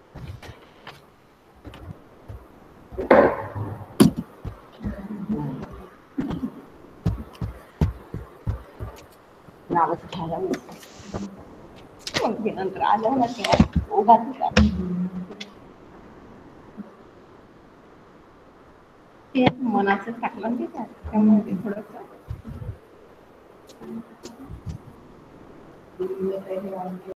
नंतर आलं ना तेव्हा मनाचं टाकलं की त्यामुळे थोडस